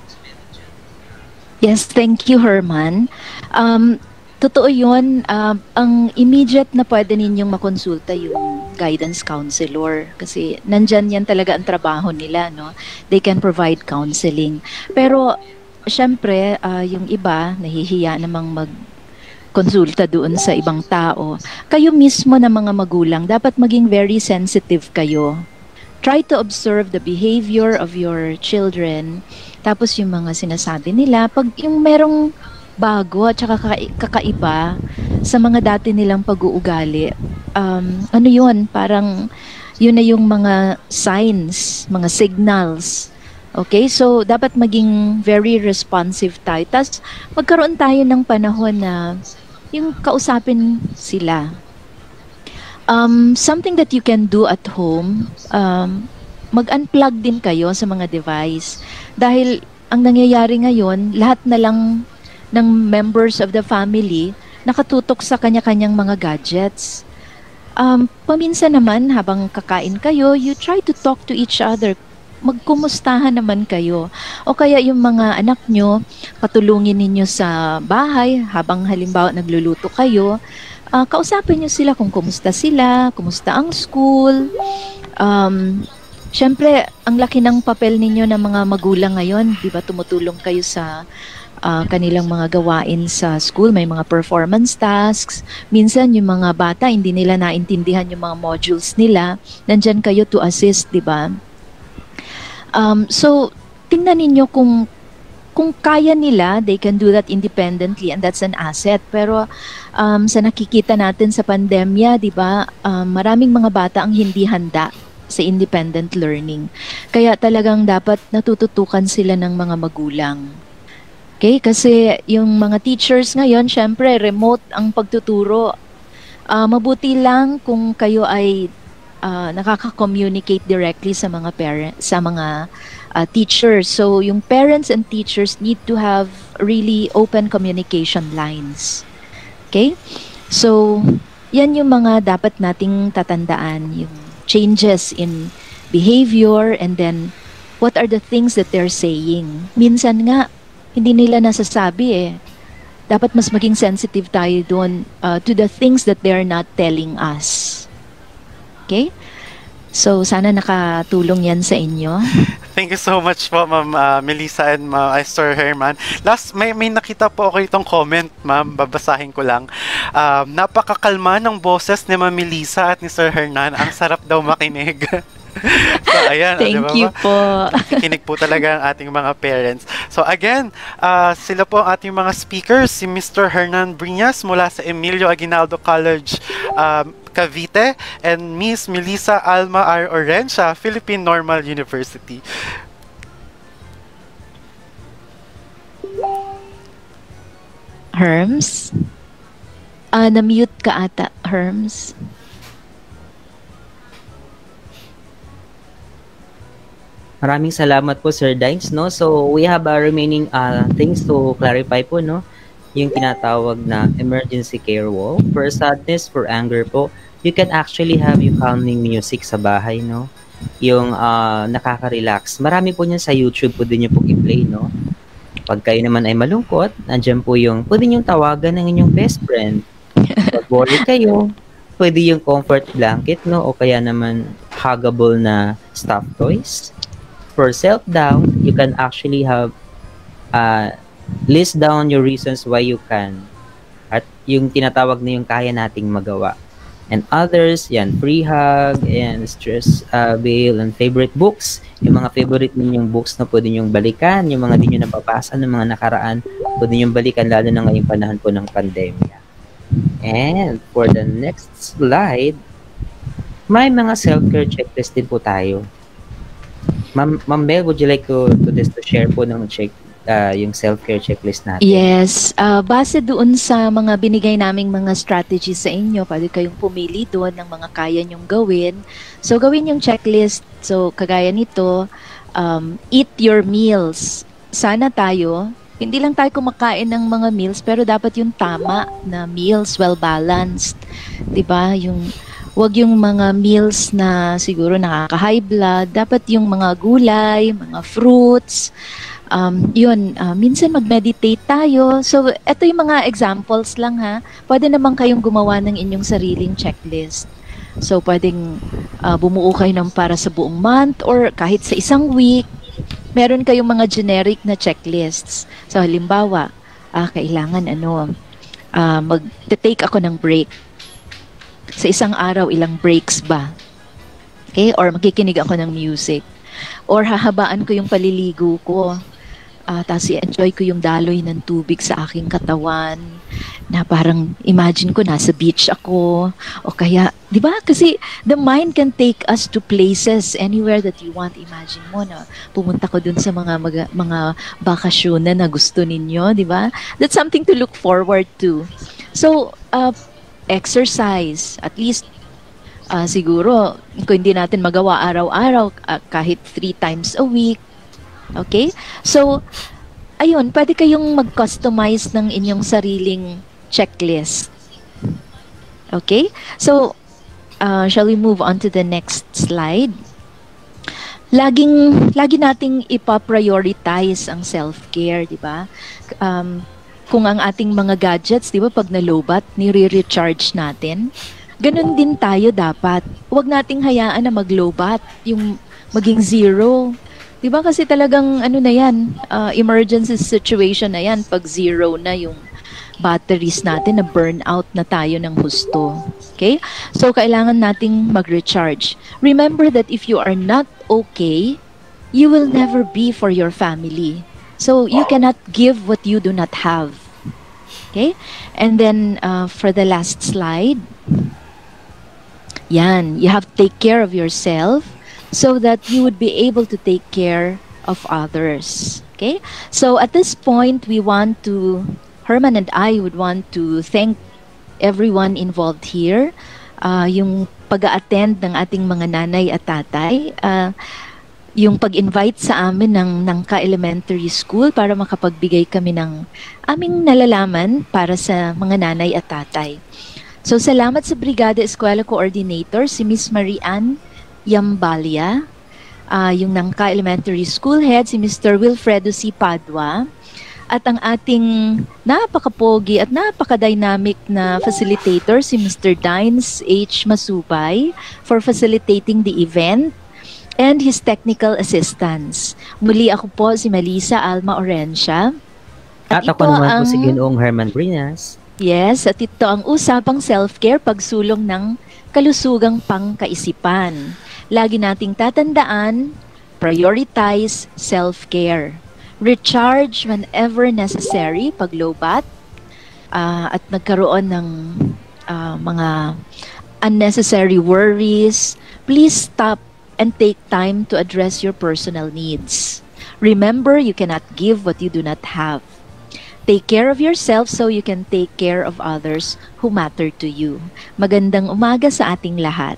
Yes, thank you, Herman. Um, totoo yun. Um, ang immediate na pwede ninyong makonsulta yung guidance counselor kasi nandyan yan talaga ang trabaho nila, no? They can provide counseling. Pero, syempre, uh, yung iba, nahihiya namang mag-konsulta doon sa ibang tao. Kayo mismo na mga magulang, dapat maging very sensitive kayo. Try to observe the behavior of your children. Tapos yung mga sinasabi nila, pag yung merong bago at saka kaka- kakaiba sa mga dati nilang pag-uugali, um, ano yun, parang yun na yung mga signs, mga signals. Okay, so dapat maging very responsive tayo. Tapos magkaroon tayo ng panahon na yung kausapin sila. Um, something that you can do at home, um, mag-unplug din kayo sa mga device. Dahil ang nangyayari ngayon, lahat na lang ng members of the family nakatutok sa kanya-kanyang mga gadgets. Um, paminsan naman, habang kakain kayo, you try to talk to each other. Magkumustahan naman kayo. O kaya yung mga anak nyo, patulungin ninyo sa bahay habang halimbawa nagluluto kayo. Uh, kausapin nyo sila kung kumusta sila, kumusta ang school. Um, Siyempre, ang laki ng papel ninyo ng mga magulang ngayon. Di ba tumutulong kayo sa uh, kanilang mga gawain sa school. May mga performance tasks. Minsan yung mga bata, hindi nila naintindihan yung mga modules nila. Nandyan kayo to assist, di ba? Um, so, tingnan ninyo kung kung kaya nila, they can do that independently and that's an asset. Pero um, sa nakikita natin sa pandemya, di ba, um, maraming mga bata ang hindi handa sa independent learning. Kaya talagang dapat natututukan sila ng mga magulang. Okay? Kasi yung mga teachers ngayon, syempre, remote ang pagtuturo. Uh, mabuti lang kung kayo ay uh, nakaka-communicate directly sa mga parents, sa mga uh, teachers. So, yung parents and teachers need to have really open communication lines. Okay? So, yan yung mga dapat nating tatandaan, yung changes in behavior and then what are the things that they're saying. Minsan nga, hindi nila nasasabi eh. Dapat mas maging sensitive tayo doon uh, to the things that they're not telling us. Okay? So sana nakatulong yan sa inyo. Thank you so much po, Ma'am uh, Melissa and Ma'am Sir Herman. Last, may, may nakita po ako itong comment, Ma'am. Babasahin ko lang. Um, napakakalma ng boses ni Ma'am Melissa at ni Sir Hernan. Ang sarap daw makinig. So, ayan. Thank diba you ba? po. Kikinig po talaga ang ating mga parents. So, again, uh, sila po ang ating mga speakers. Si Mister Hernan Briñas mula sa Emilio Aguinaldo College, um, Cavite, and Miss Melissa Alma R. Orencia, Philippine Normal University. Herms? Ah, na-mute ka ata, Herms. Maraming salamat po, Sir Dines, no? So, we have a remaining uh, things to clarify po, no? Yung tinatawag na emergency care wall. For sadness, for anger po, you can actually have yung calming music sa bahay, no? Yung uh, nakaka-relax. Marami po niyan sa YouTube, pwede niyo po i-play, no? Pag kayo naman ay malungkot, nandiyan po yung, pwede niyong tawagan ng inyong best friend. Pag worry kayo, pwede yung comfort blanket, no? O kaya naman huggable na stuffed toys. For self-doubt, you can actually have uh, list down your reasons why you can. At yung tinatawag na yung kaya nating magawa. And others, yan, free hug, and stress uh, bail, and favorite books. Yung mga favorite ninyong books na pwede nyong balikan, yung mga di nyo napapasa ng mga nakaraan, pwede nyong balikan lalo na ngayong panahon po ng pandemya. And for the next slide, may mga self-care checklist din po tayo. Ma'am, Ma'am Bel, would you like to, to, this, to share po ng check, uh, yung self-care checklist natin? Yes, uh, base doon sa mga binigay naming mga strategies sa inyo, pwede kayong pumili doon ng mga kaya nyong gawin. So, gawin yung checklist. So, kagaya nito, um, eat your meals. Sana tayo, hindi lang tayo kumakain ng mga meals, pero dapat yung tama na meals, well-balanced. Diba? Yung wag yung mga meals na siguro nakaka-high blood. Dapat yung mga gulay, mga fruits. Um, yun, uh, minsan mag-meditate tayo. So, ito yung mga examples lang ha. Pwede naman kayong gumawa ng inyong sariling checklist. So, pwedeng uh, bumuo kayo ng para sa buong month or kahit sa isang week. Meron kayong mga generic na checklists. So, halimbawa, ah, kailangan ano, uh, mag-take ako ng break. Sa isang araw, ilang breaks ba? Okay? Or makikinig ako ng music. Or hahabaan ko yung paliligo ko. Uh, Tapos i-enjoy ko yung daloy ng tubig sa aking katawan. Na parang imagine ko nasa beach ako. O kaya, di ba? Kasi the mind can take us to places anywhere that you want. Imagine mo na pumunta ko dun sa mga mga, mga bakasyon na gusto ninyo, di ba? That's something to look forward to. So, uh, exercise, at least uh, siguro kung hindi natin magawa araw-araw, uh, kahit three times a week. Okay? So, ayun, pwede kayong mag-customize ng inyong sariling checklist. Okay? So, uh, shall we move on to the next slide? Laging, lagi nating ipa-prioritize ang self-care, di ba? Um, Kung ang ating mga gadgets, di ba, pag nalobat, nire-recharge natin. Ganun din tayo dapat. Huwag nating hayaan na mag-lobat, yung maging zero. Di ba kasi talagang ano na yan, uh, emergency situation na yan, pag zero na yung batteries natin, na burnout na tayo ng husto. Okay? So, kailangan nating mag-recharge. Remember that if you are not okay, you will never be for your family. So, you cannot give what you do not have. Okay? And then, uh, for the last slide, yan, you have to take care of yourself so that you would be able to take care of others. Okay? So, at this point, we want to, Herman and I would want to thank everyone involved here. Uh, yung pag-attend ng ating mga nanay at tatay, uh, yung pag-invite sa amin ng Nangka Elementary School para makapagbigay kami ng aming nalalaman para sa mga nanay at tatay. So, salamat sa Brigada Eskwela Coordinator, si Miss Marian Yambalia, uh, yung Nangka Elementary School Head, si Mister Wilfredo C. Padua, At ang ating napakapogi at napaka-dynamic na facilitator, si Mister Dines H. Masupay, for facilitating the event, and his technical assistants. Muli ako po si Melissa Alma Orencia. At, at ako naman po si Ginoong Herman Brinas. Yes, at ito ang usapang self-care, pagsulong ng kalusugang pangkaisipan. Lagi nating tatandaan, prioritize self-care. Recharge whenever necessary, pag low-bat, uh, at nagkaroon ng uh, mga unnecessary worries, please stop and take time to address your personal needs. Remember, you cannot give what you do not have. Take care of yourself so you can take care of others who matter to you. Magandang umaga sa ating lahat.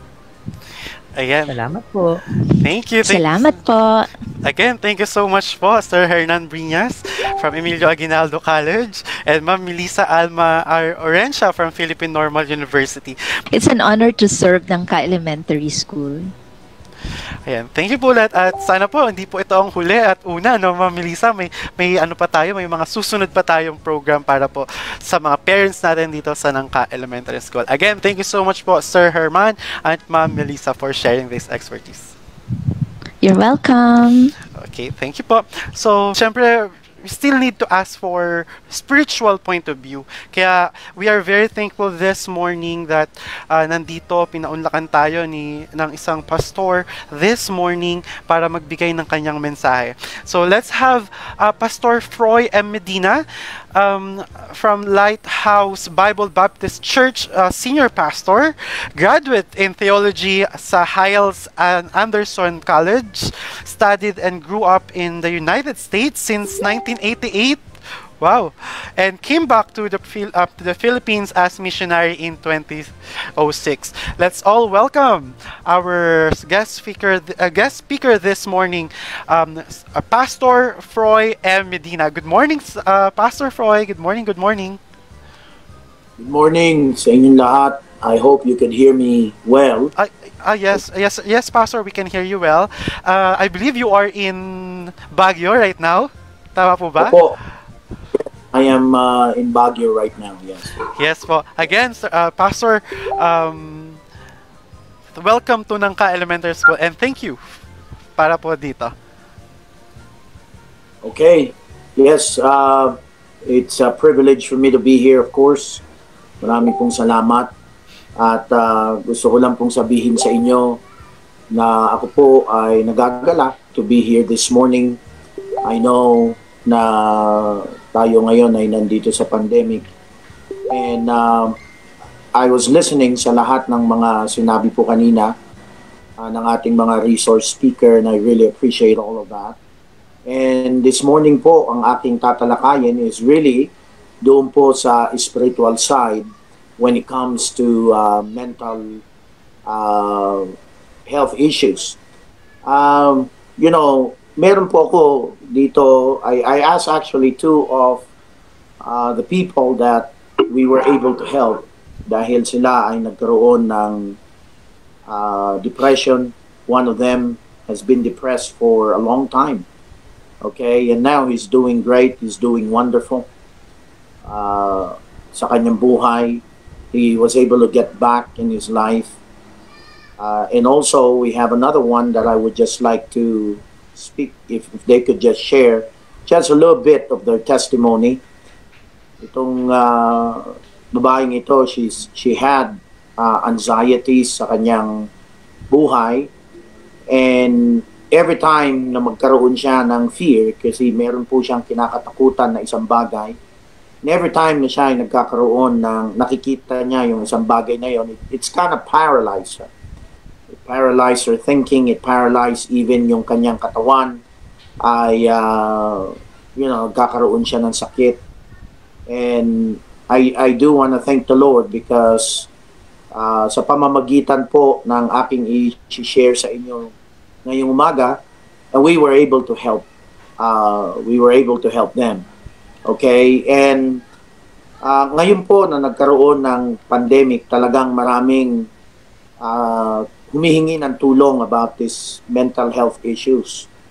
Ayan. Salamat po. Thank you. Thank Salamat po. Again, thank you so much po, Sir Hernan Brinas from Emilio Aguinaldo College and Ma'am Melissa Alma R. Orencia from Philippine Normal University. It's an honor to serve ng Ka-Elementary School. Ayan. Thank you po lahat at sana po hindi po ito ang huli at una, no, Ma'am Melissa, may, may ano pa tayo, may mga susunod pa tayong program para po sa mga parents natin dito sa Nangka Elementary School. Again, thank you so much po, Sir Herman and Ma'am Melissa, for sharing this expertise. You're welcome. Okay, thank you po. So, syempre, we still need to ask for spiritual point of view. Kaya we are very thankful this morning that uh, nandito, pinaunlakan tayo ni, ng isang pastor this morning para magbigay ng kanyang mensahe. So let's have uh, Pastor Froy M. Medina um, from Lighthouse Bible Baptist Church, uh, senior pastor, graduate in theology sa Hiles and Anderson College, studied and grew up in the United States since nineteen eighty-eight. Wow. And came back to the uh, to the Philippines as missionary in twenty oh six. Let's all welcome our guest speaker uh, guest speaker this morning, um, uh, Pastor Froy M. Medina. Good morning, uh, Pastor Froy. Good morning. Good morning. Good morning sa inyong lahat. I hope you can hear me well. Uh, uh, yes, yes, yes, Pastor. We can hear you well. Uh, I believe you are in Baguio right now. Tama po ba? Opo. I am uh, in Baguio right now, yes. Yes po. Again, uh, Pastor, um, welcome to Nangka Elementary School and thank you para po dito. Okay. Yes, uh, it's a privilege for me to be here, of course. Marami pong salamat. At uh, gusto ko lang pong sabihin sa inyo na ako po ay nagagalak to be here this morning. I know na tayo ngayon ay nandito sa pandemic. And uh, I was listening sa lahat ng mga sinabi po kanina uh, ng ating mga resource speaker, and I really appreciate all of that. And this morning po, ang ating tatalakayin is really doon po sa spiritual side when it comes to uh, mental uh, health issues. Um, you know, meron po ako dito, I, I asked actually two of uh, the people that we were able to help dahil sila ay nagkaroon ng uh, depression. One of them has been depressed for a long time. Okay, and now he's doing great, he's doing wonderful. Uh, sa kanyang buhay, he was able to get back in his life. Uh, and also, we have another one that I would just like to speak, if, if they could just share just a little bit of their testimony. Itong uh, babaeng ito, she's, she had uh, anxieties sa kanyang buhay, and every time na magkaroon siya ng fear, kasi meron po siyang kinakatakutan na isang bagay, and every time na siya ay nagkakaroon ng nakikita niya yung isang bagay na yun, it, it's kind of paralyzed her. It paralyzed her thinking, it paralyzed even yung kanyang katawan, ay, uh, you know, nagkakaroon siya ng sakit. And I, I do want to thank the Lord because uh, sa pamamagitan po ng aking i-share sa inyo ngayong umaga, and we were able to help. Uh, we were able to help them. Okay? And uh, ngayon po na nagkaroon ng pandemic, talagang maraming uh, humihingi ng tulong about this mental health issues.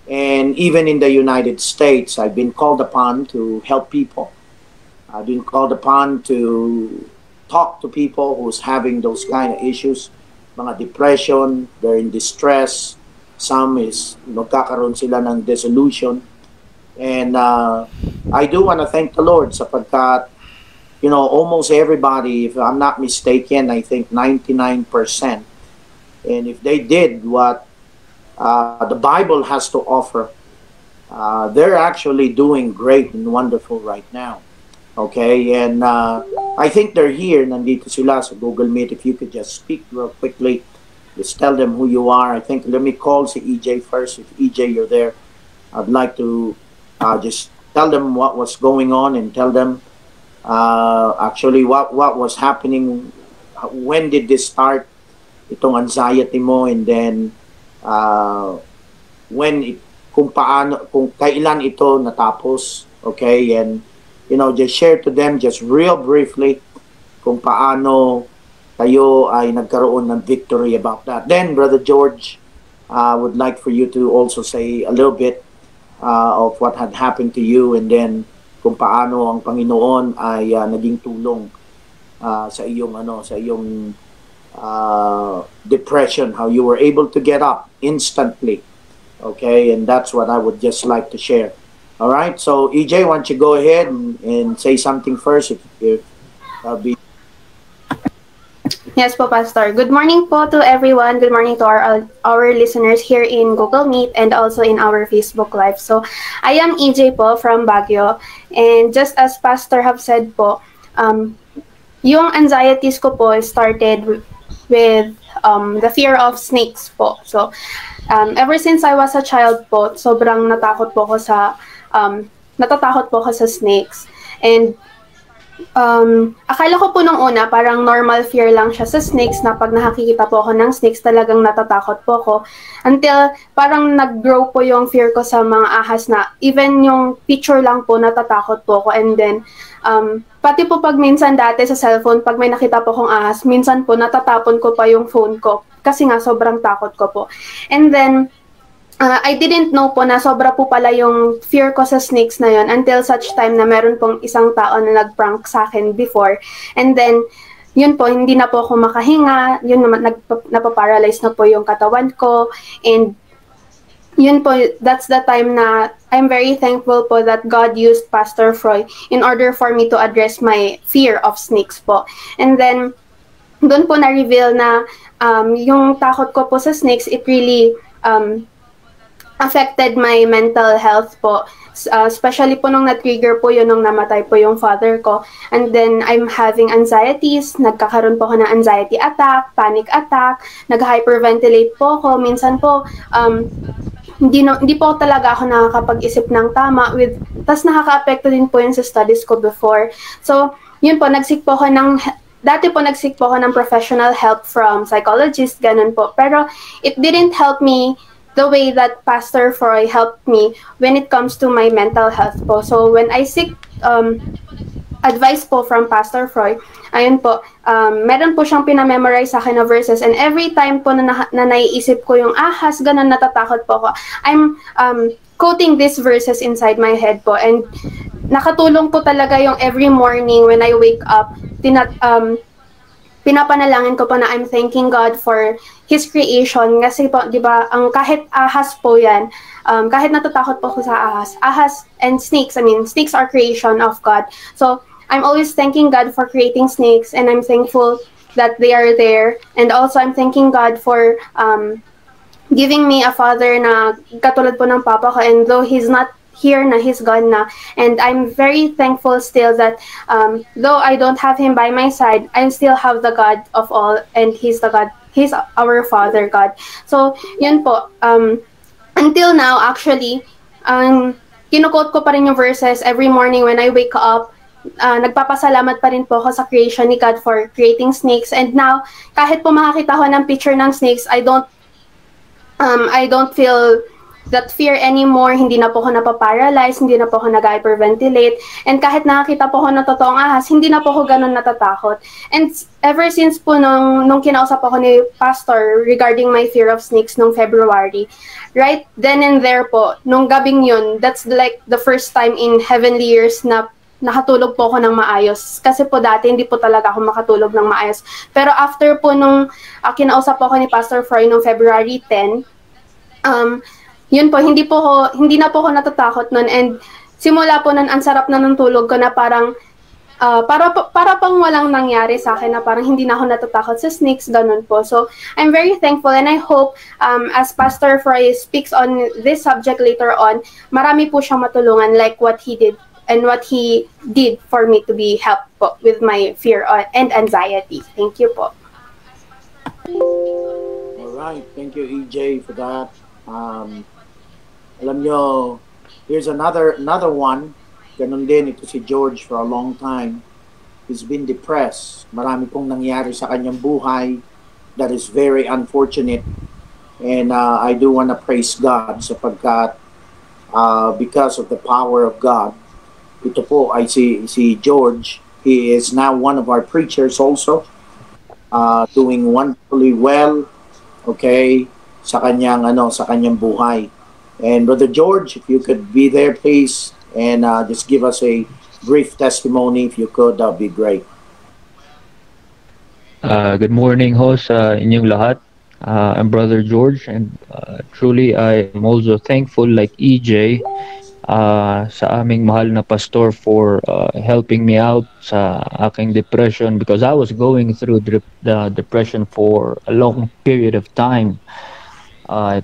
And even in the United States, I've been called upon to help people. I've been called upon to talk to people who's having those kind of issues, mga depression, they're in distress, some is magkakaroon sila ng dissolution. And uh, I do want to thank the Lord sapagkat, you know, almost everybody, if I'm not mistaken, I think ninety-nine percent, and if they did what uh, the Bible has to offer, uh, they're actually doing great and wonderful right now. Okay, and uh, I think they're here, nandito sila sa Google Meet. If you could just speak real quickly, just tell them who you are. I think, let me call si E J first. If E J, you're there, I'd like to uh, just tell them what was going on and tell them uh, actually what, what was happening. When did this start, itong anxiety mo, and then uh, when, it, kung paano, kung kailan ito natapos, okay, and you know, just share to them just real briefly kung paano kayo ay nagkaroon ng victory about that. Then, Brother George, I uh, would like for you to also say a little bit uh, of what had happened to you, and then kung paano ang Panginoon ay uh, naging tulong uh, sa iyong ano, sa iyong uh, depression, how you were able to get up instantly. Okay, and that's what I would just like to share. All right, so E J, why don't you go ahead and, and say something first, if, if uh, be. Yes po, Pastor. Good morning po to everyone. Good morning to our our listeners here in Google Meet and also in our Facebook Live. So, I am E J po from Baguio, and just as Pastor have said po, um, yung anxieties ko po started with um, the fear of snakes po. So, um, ever since I was a child po, sobrang natakot po ko sa Um, natatakot po ako sa snakes. And um, akala ko po nung una, parang normal fear lang siya sa snakes, na pag nakakikita po ako ng snakes, talagang natatakot po ako. Until parang nag-grow po yung fear ko sa mga ahas, na even yung picture lang po, natatakot po ako. And then, um, pati po pag minsan dati sa cellphone, pag may nakita po akong ahas, minsan po natatapon ko pa yung phone ko, kasi nga sobrang takot ko po. And then, Uh, I didn't know po na sobra po pala yung fear ko sa snakes na yon until such time na meron pong isang tao na nag-prank sa akin before. And then, yun po, hindi na po ako makahinga, yun naman, nagpa- napaparalyze na po yung katawan ko. And yun po, that's the time na I'm very thankful po that God used Pastor Froy in order for me to address my fear of snakes po. And then, doon po na-reveal na um, yung takot ko po sa snakes, it really um, affected my mental health po. Uh, especially po nung na-trigger po yun nung namatay po yung father ko. And then I'm having anxieties, nagkakaroon po ako ng anxiety attack, panic attack, nag-hyperventilate po ako. Minsan po, um, hindi, no, hindi po talaga ako nakakapag-isip ng tama. With, tas nakaka-apekto din po yun sa studies ko before. So, yun po, nagsik po ako ng Dati po nagsik po ako ng professional help from psychologist, ganun po. Pero it didn't help me the way that Pastor Froy helped me when it comes to my mental health po. So when I seek um, advice po from Pastor Froy, ayun po, um, meron po siyang pinamemorize sa akin na verses, and every time po na, na, na naiisip ko yung ahas, ganun, natatakot po ako, I'm um, quoting these verses inside my head po, and nakatulong po talaga yung every morning when I wake up, tinat, um, pinapanalangin ko po na I'm thanking God for His creation. Kasi po, di ba, ang kahit ahas po yan, um, kahit natatakot po ko sa ahas, ahas and snakes, I mean, snakes are creation of God. So, I'm always thanking God for creating snakes, and I'm thankful that they are there. And also, I'm thanking God for um, giving me a father na katulad po ng papa ko, and though He's not here na, he's gone na. And I'm very thankful still that um, though I don't have him by my side, I still have the God of all, and He's the God, He's our Father God. So, yun po. Um, until now, actually, um, kinukot ko pa rin yung verses every morning when I wake up. Uh, nagpapasalamat pa rin po ako sa creation ni God for creating snakes. And now, kahit po makakita ko ng picture ng snakes, I don't, um, I don't feel that fear anymore. Hindi na po ako napaparalyze, hindi na po ako nag-hyperventilate. And kahit nakakita po ako ng totoong ahas, hindi na po ako ganun natatakot. And ever since po nung, nung kinausap ako ni Pastor regarding my fear of snakes nung February, right then and there po, nung gabing yun, that's like the first time in heavenly years na nakatulog po ako ng maayos. Kasi po dati, hindi po talaga ako makatulog ng maayos. Pero after po nung uh, kinausap po ako ni Pastor Froy nung February tenth, um, yun po, hindi po ako, hindi na po ako natatakot nun. And simula po nun, ang sarap na ng tulog ko na parang, uh, para, para pang walang nangyari sa akin na parang hindi na ako natatakot sa snakes, ganun po. So, I'm very thankful and I hope um, as Pastor Froy speaks on this subject later on, marami po siyang matulungan like what he did and what he did for me to be helped po with my fear and anxiety. Thank you po. All right, thank you E J for that. Um, alam nyo, here's another another one. Ganun din, ito si George for a long time. He's been depressed. Marami pong nangyari sa kanyang buhay that is very unfortunate. And uh, I do want to praise God sapagkat uh, because of the power of God, ito po ay si, si George. He is now one of our preachers also. Uh, doing wonderfully well. Okay? Sa kanyang, ano, sa kanyang buhay. And Brother George, if you could be there, please. And uh, just give us a brief testimony. If you could, that would be great. Uh, good morning ho sa inyong lahat. Uh, I'm Brother George. And uh, truly, I am also thankful like E J Uh, sa aming mahal na pastor for uh, helping me out sa aking depression because I was going through the, the depression for a long period of time, uh,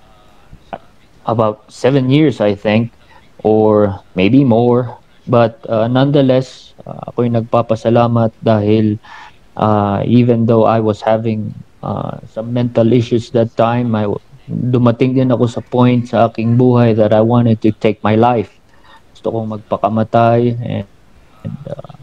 about seven years I think, or maybe more. But uh, nonetheless, uh, ako'y nagpapasalamat dahil uh, even though I was having uh, some mental issues that time, I dumating din ako sa point sa aking buhay that I wanted to take my life. Gusto kong magpakamatay and, and uh,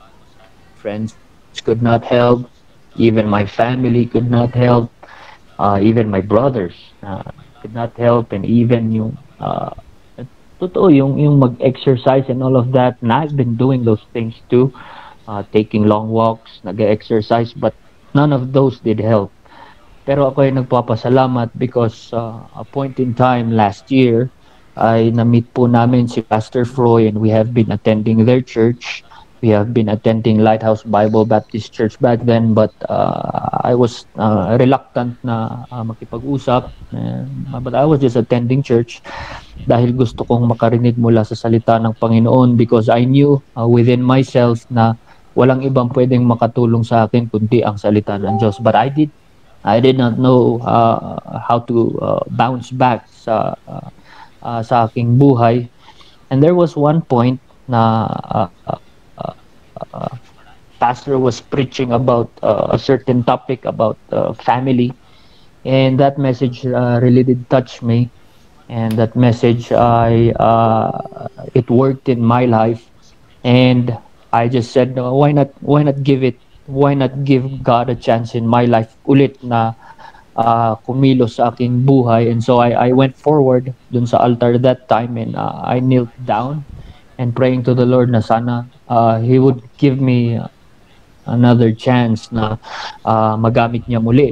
friends could not help. Even my family could not help. Uh, even my brothers uh, could not help. And even yung uh, totoo, yung, yung mag-exercise and all of that. And I've been doing those things too. Uh, taking long walks, nag-exercise. But none of those did help. Pero ako ay nagpapasalamat because uh, a point in time last year ay na-meet po namin si Pastor Froy and we have been attending their church. We have been attending Lighthouse Bible Baptist Church back then, but uh, I was uh, reluctant na uh, makipag-usap. Uh, but I was just attending church dahil gusto kong makarinig mula sa salita ng Panginoon because I knew uh, within myself na walang ibang pwedeng makatulong sa akin kundi ang salita ng Diyos. But I did I did not know uh, how to uh, bounce back sa uh, uh, sa aking buhay. And there was one point na uh, uh, uh, uh, pastor was preaching about uh, a certain topic about uh, family, and that message uh, really did touch me. And that message, I uh, it worked in my life, and I just said, no, why not? Why not give it? Why not give God a chance in my life ulit na uh, kumilos sa aking buhay? And so I, I went forward dun sa altar that time and uh, I knelt down and praying to the Lord na sana uh, He would give me another chance na uh, magamit niya muli.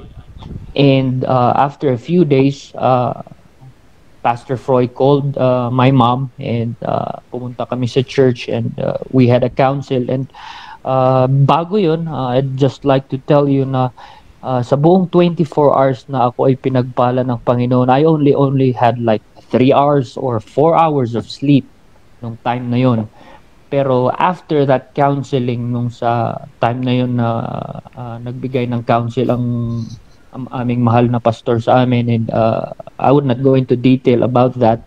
And uh, after a few days, uh, Pastor Froy called uh, my mom and uh, pumunta kami sa church and uh, we had a council. And Uh, bago yun, uh, I'd just like to tell you na uh, sa buong twenty-four hours na ako ay pinagpala ng Panginoon, I only only had like three hours or four hours of sleep nung time na yun. Pero after that counseling, nung sa time na yun na uh, nagbigay ng counsel ang, ang aming mahal na pastor sa amin, and uh, I would not go into detail about that,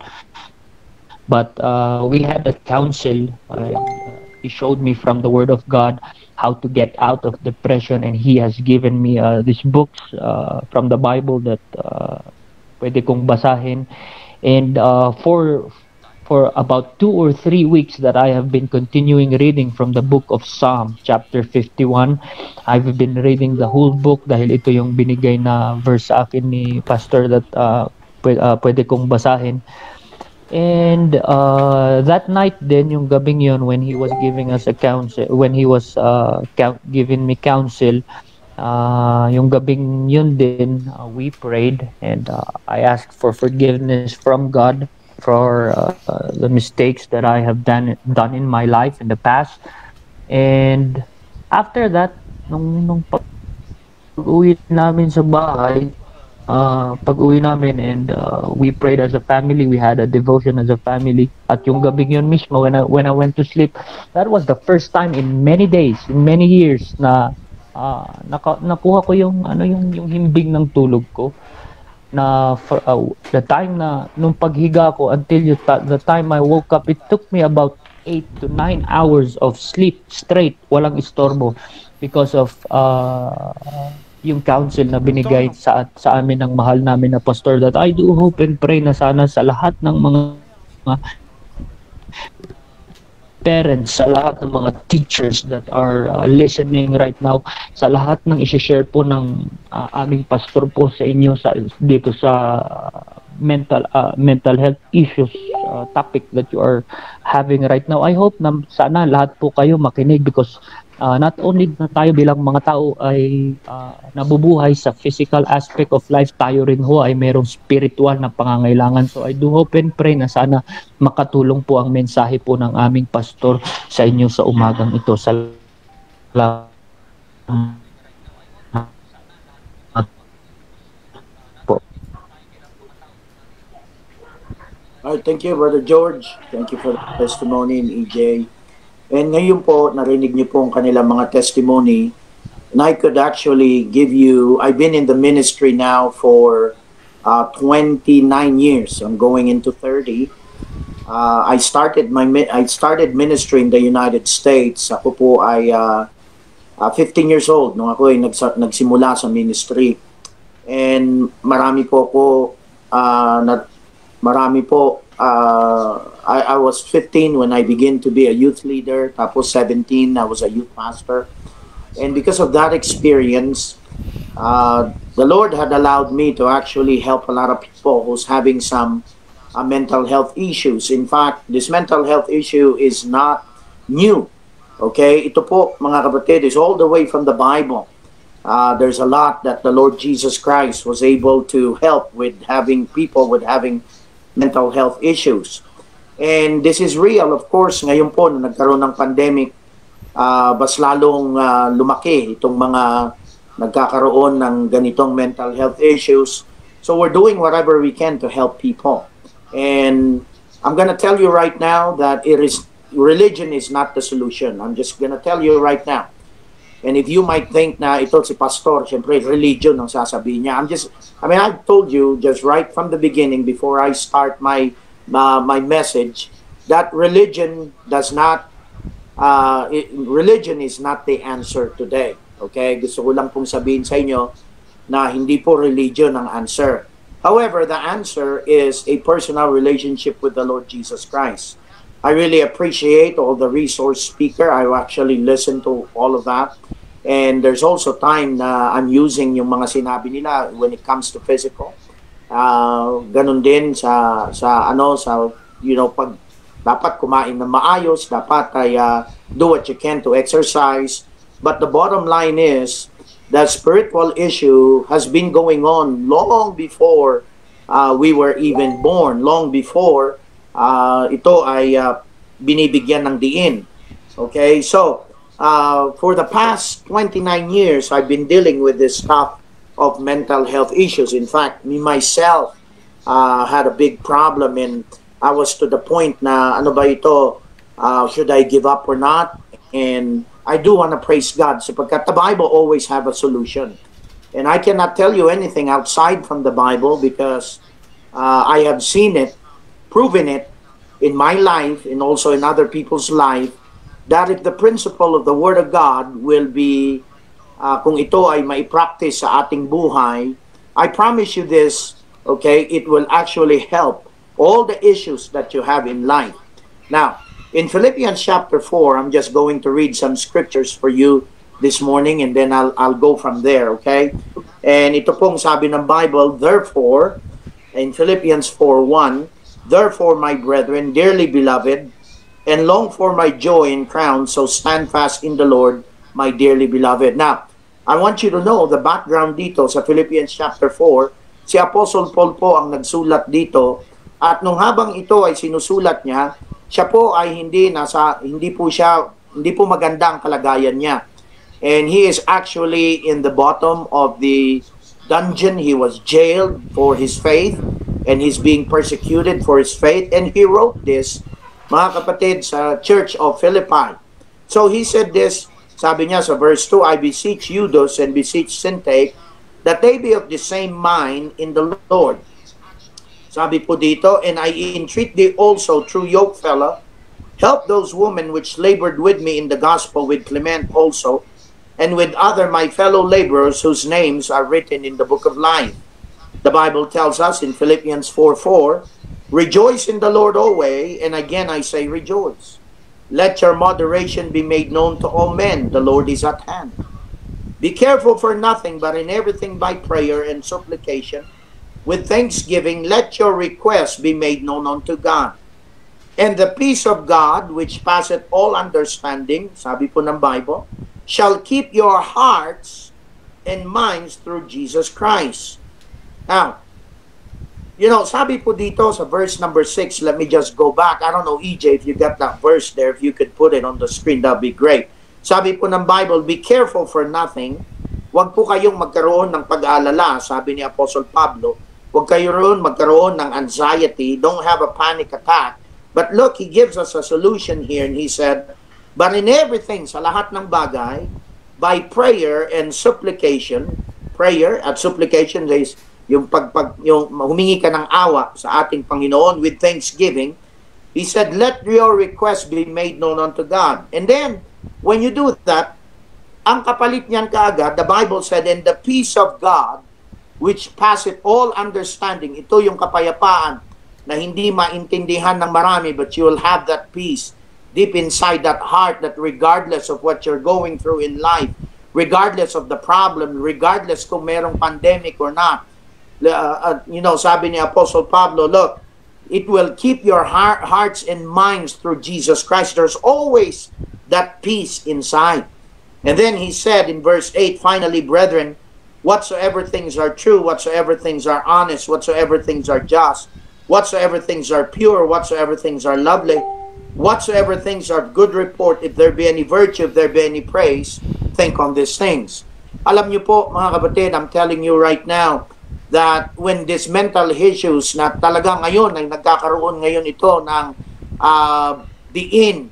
but uh, we had a counsel. Uh, He showed me from the Word of God how to get out of depression, and He has given me uh, these books uh, from the Bible that uh, pwede kong basahin. And uh, for for about two or three weeks that I have been continuing reading from the book of Psalm, chapter fifty-one. I've been reading the whole book dahil ito yung binigay na verse sa akin ni Pastor that uh, pwede, uh, pwede kong basahin. And uh, that night din, yung gabing yun, when he was giving us a counsel, when he was uh, count, giving me counsel, uh, yung gabing yun din, uh, we prayed, and uh, I asked for forgiveness from God for uh, uh, the mistakes that I have done done in my life in the past. And after that, nung, nung pag-uwi namin sa bahay, uh, pag-uwi namin, and uh, we prayed as a family, we had a devotion as a family. At yung gabing yun mismo, when I, when I went to sleep, that was the first time in many days, in many years, na uh, naka, nakuha ko yung, ano, yung, yung himbing ng tulog ko. Na for, uh, the time na, nung paghiga ko, until you the time I woke up, it took me about eight to nine hours of sleep straight, walang istorbo, because of uh, yung counsel na binigay sa sa amin ng mahal namin na pastor, that I do hope and pray na sana sa lahat ng mga, mga parents, sa lahat ng mga teachers that are uh, listening right now, sa lahat ng i-share po ng uh, aming pastor po sa inyo sa dito sa uh, mental uh, mental health issues uh, topic that you are having right now. I hope na sana lahat po kayo makinig, because Uh, not only na tayo bilang mga tao ay uh, nabubuhay sa physical aspect of life, tayo rin ho ay merong spiritual na pangangailangan. So I do hope and pray na sana makatulong po ang mensahe po ng aming pastor sa inyo sa umagang ito. Salamat po. All right, thank you, Brother George. Thank you for the testimony in E J. And ngayon po, narinig niyo po ang kanilang mga testimony. And I could actually give you, I've been in the ministry now for uh, twenty-nine years. I'm going into thirty. Uh, I started my I started ministry in the United States. Ako po ay uh, uh, fifteen years old nung ako ay nags- nagsimula sa ministry. And marami po ako, uh, na, marami po, uh, I, I was fifteen when I began to be a youth leader. Tapos seventeen, I was a youth pastor. And because of that experience, uh, the Lord had allowed me to actually help a lot of people who's having some uh, mental health issues. In fact, this mental health issue is not new. Okay? Ito po, mga kapatid, is all the way from the Bible. Uh, there's a lot that the Lord Jesus Christ was able to help with having people with having mental health issues. And this is real, of course. Ngayon po, na nagkaroon ng pandemic, uh, mas lalong uh, lumaki itong mga nagkakaroon ng ganitong mental health issues. So we're doing whatever we can to help people. And I'm going to tell you right now that it is religion is not the solution. I'm just going to tell you right now. And if you might think na ito si pastor, syempre religion ang sasabihin niya. I'm just, I mean, I've told you just right from the beginning before I start my uh, my message that religion does not, uh, it, religion is not the answer today. Okay? Gusto ko lang pong sabihin sa inyo na hindi po religion ang answer. However, the answer is a personal relationship with the Lord Jesus Christ. I really appreciate all the resource speaker. I actually listen to all of that. And there's also time na I'm using yung mga sinabi nila when it comes to physical. Uh, ganun din sa sa ano sa you know pag dapat kumain ng maayos, dapat ay uh, do what you can to exercise. But the bottom line is that spiritual issue has been going on long before uh, we were even born, long before uh, ito ay uh, binibigyan ng diin. Okay, so uh, for the past twenty-nine years, I've been dealing with this stuff of mental health issues. In fact, me myself uh, had a big problem, and I was to the point na ano ba ito, uh, should I give up or not? And I do want to praise God sapagkat the Bible always have a solution. And I cannot tell you anything outside from the Bible because uh, I have seen it, proven it in my life and also in other people's life, that if the principle of the Word of God will be Uh, kung ito ay maipractice sa ating buhay, I promise you this, okay, it will actually help all the issues that you have in life. Now, in Philippians chapter four, I'm just going to read some scriptures for you this morning and then I'll, I'll go from there, okay? And ito pong sabi ng Bible, therefore, in Philippians four one, therefore, my brethren, dearly beloved, and long for my joy and crown, so stand fast in the Lord, my dearly beloved. Now, I want you to know the background dito sa Philippians chapter four, si Apostle Paul po ang nagsulat dito, at nung habang ito ay sinusulat niya, siya po ay hindi nasa hindi po siya hindi po maganda ang kalagayan niya. And he is actually in the bottom of the dungeon. He was jailed for his faith and he's being persecuted for his faith, and he wrote this, mga kapatid, sa Church of Philippi. So he said this, sabi niya sa verse two, I beseech Eudos and beseech Syntyche that they be of the same mind in the Lord. Sabi po dito, and I entreat thee also, true yokefellow, help those women which labored with me in the gospel, with Clement also, and with other my fellow laborers whose names are written in the book of life. The Bible tells us in Philippians four four, rejoice in the Lord always, and again I say rejoice. Let your moderation be made known to all men, the Lord is at hand. Be careful for nothing, but in everything by prayer and supplication, with thanksgiving, let your requests be made known unto God. And the peace of God, which passeth all understanding, sabi po ng Bible, shall keep your hearts and minds through Jesus Christ. Now, you know, sabi po dito sa verse number six, let me just go back. I don't know, E J, if you got that verse there, if you could put it on the screen, that'd be great. Sabi po ng Bible, be careful for nothing. Huwag po kayong magkaroon ng pag-aalala, sabi ni Apostle Pablo. Huwag kayo magkaroon ng anxiety. Don't have a panic attack. But look, he gives us a solution here, and he said, but in everything, sa lahat ng bagay, by prayer and supplication, prayer at supplication is yung pagpag yung humingi ka ng awa sa ating Panginoon with thanksgiving. He said, let your request be made known unto God. And then, when you do that, ang kapalit niyan kaagad, the Bible said, and the peace of God, which passeth all understanding, ito yung kapayapaan na hindi maintindihan ng marami, but you will have that peace deep inside that heart, that regardless of what you're going through in life, regardless of the problem, regardless kung merong pandemic or not, uh, uh, you know, sabi ni Apostle Pablo, look, it will keep your heart, hearts and minds through Jesus Christ. There's always that peace inside. And then he said in verse eight, finally, brethren, whatsoever things are true, whatsoever things are honest, whatsoever things are just, whatsoever things are pure, whatsoever things are lovely, whatsoever things are of good report, if there be any virtue, if there be any praise, think on these things. Alam niyo po, mga kapatid, I'm telling you right now, that when these mental issues na talaga ngayon, ay nagkakaroon ngayon ito ng uh, diin,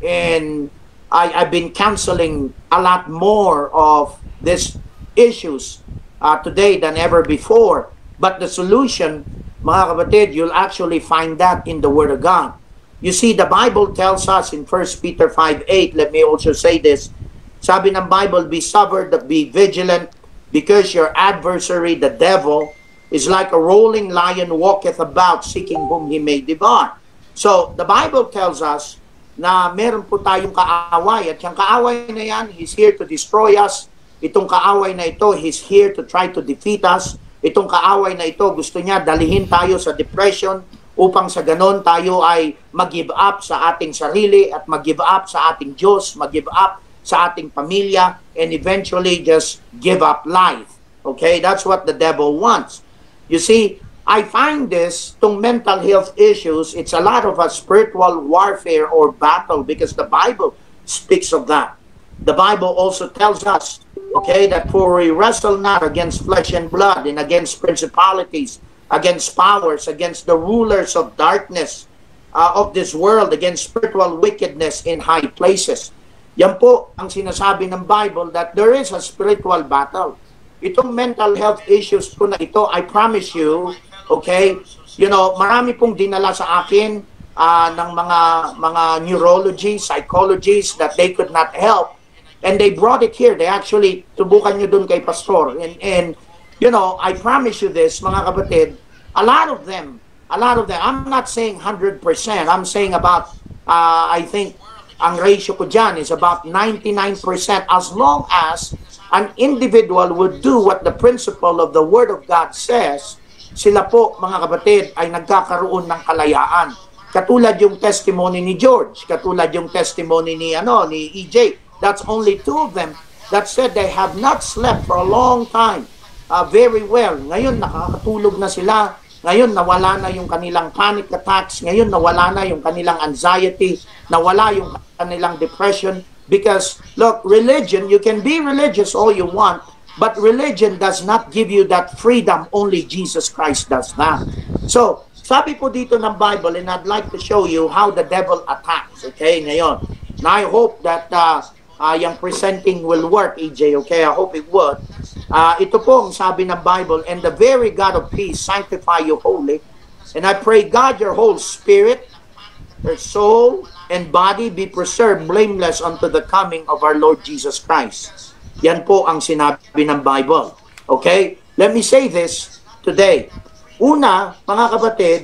and I, I've been counseling a lot more of these issues uh, today than ever before. But the solution, mga kapatid, you'll actually find that in the Word of God. You see, the Bible tells us in First Peter five eight, let me also say this, sabi ng Bible, be sober, be vigilant, because your adversary, the devil, is like a rolling lion walketh about, seeking whom he may devour. So, the Bible tells us na meron po tayong kaaway, at yung kaaway na yan, he's here to destroy us. Itong kaaway na ito, he's here to try to defeat us. Itong kaaway na ito, gusto niya dalihin tayo sa depression upang sa ganon tayo ay mag-give up sa ating sarili at mag-give up sa ating Diyos, mag-give up sa ating pamilya, and eventually just give up life. Okay? That's what the devil wants. You see, I find this, itong mental health issues, it's a lot of a spiritual warfare or battle, because the Bible speaks of that. The Bible also tells us, okay, that for we wrestle not against flesh and blood, and against principalities, against powers, against the rulers of darkness uh, of this world, against spiritual wickedness in high places. Yan po ang sinasabi ng Bible, that there is a spiritual battle. Itong mental health issues po na ito, I promise you, okay, you know, marami pong dinala sa akin uh, ng mga mga neurologists, psychologists that they could not help. And they brought it here. They actually, tubukan nyo dun kay Pastor. And, and, you know, I promise you this, mga kapatid, a lot of them, a lot of them, I'm not saying one hundred percent. I'm saying about, uh, I think, ang ratio ko dyan is about ninety-nine percent, as long as an individual would do what the principle of the Word of God says, sila po, mga kapatid, ay nagkakaroon ng kalayaan. Katulad yung testimony ni George, katulad yung testimony ni, ano, ni E J. That's only two of them that said they have not slept for a long time. Uh, very well. Ngayon, nakakatulog na sila. Ngayon, nawala na yung kanilang panic attacks. Ngayon, nawala na yung kanilang anxiety. Nawala yung kanilang depression. Because, look, religion, you can be religious all you want, but religion does not give you that freedom. Only Jesus Christ does that. So, sabi po dito ng Bible, and I'd like to show you how the devil attacks. Okay, ngayon. Now, I hope that uh, uh, yung presenting will work, E J. Okay, I hope it would. Uh, ito po ang sabi ng Bible, and the very God of peace sanctify you wholly. And I pray, God, your whole spirit, your soul, and body be preserved blameless unto the coming of our Lord Jesus Christ. Yan po ang sinabi ng Bible. Okay? Let me say this today. Una, mga kapatid,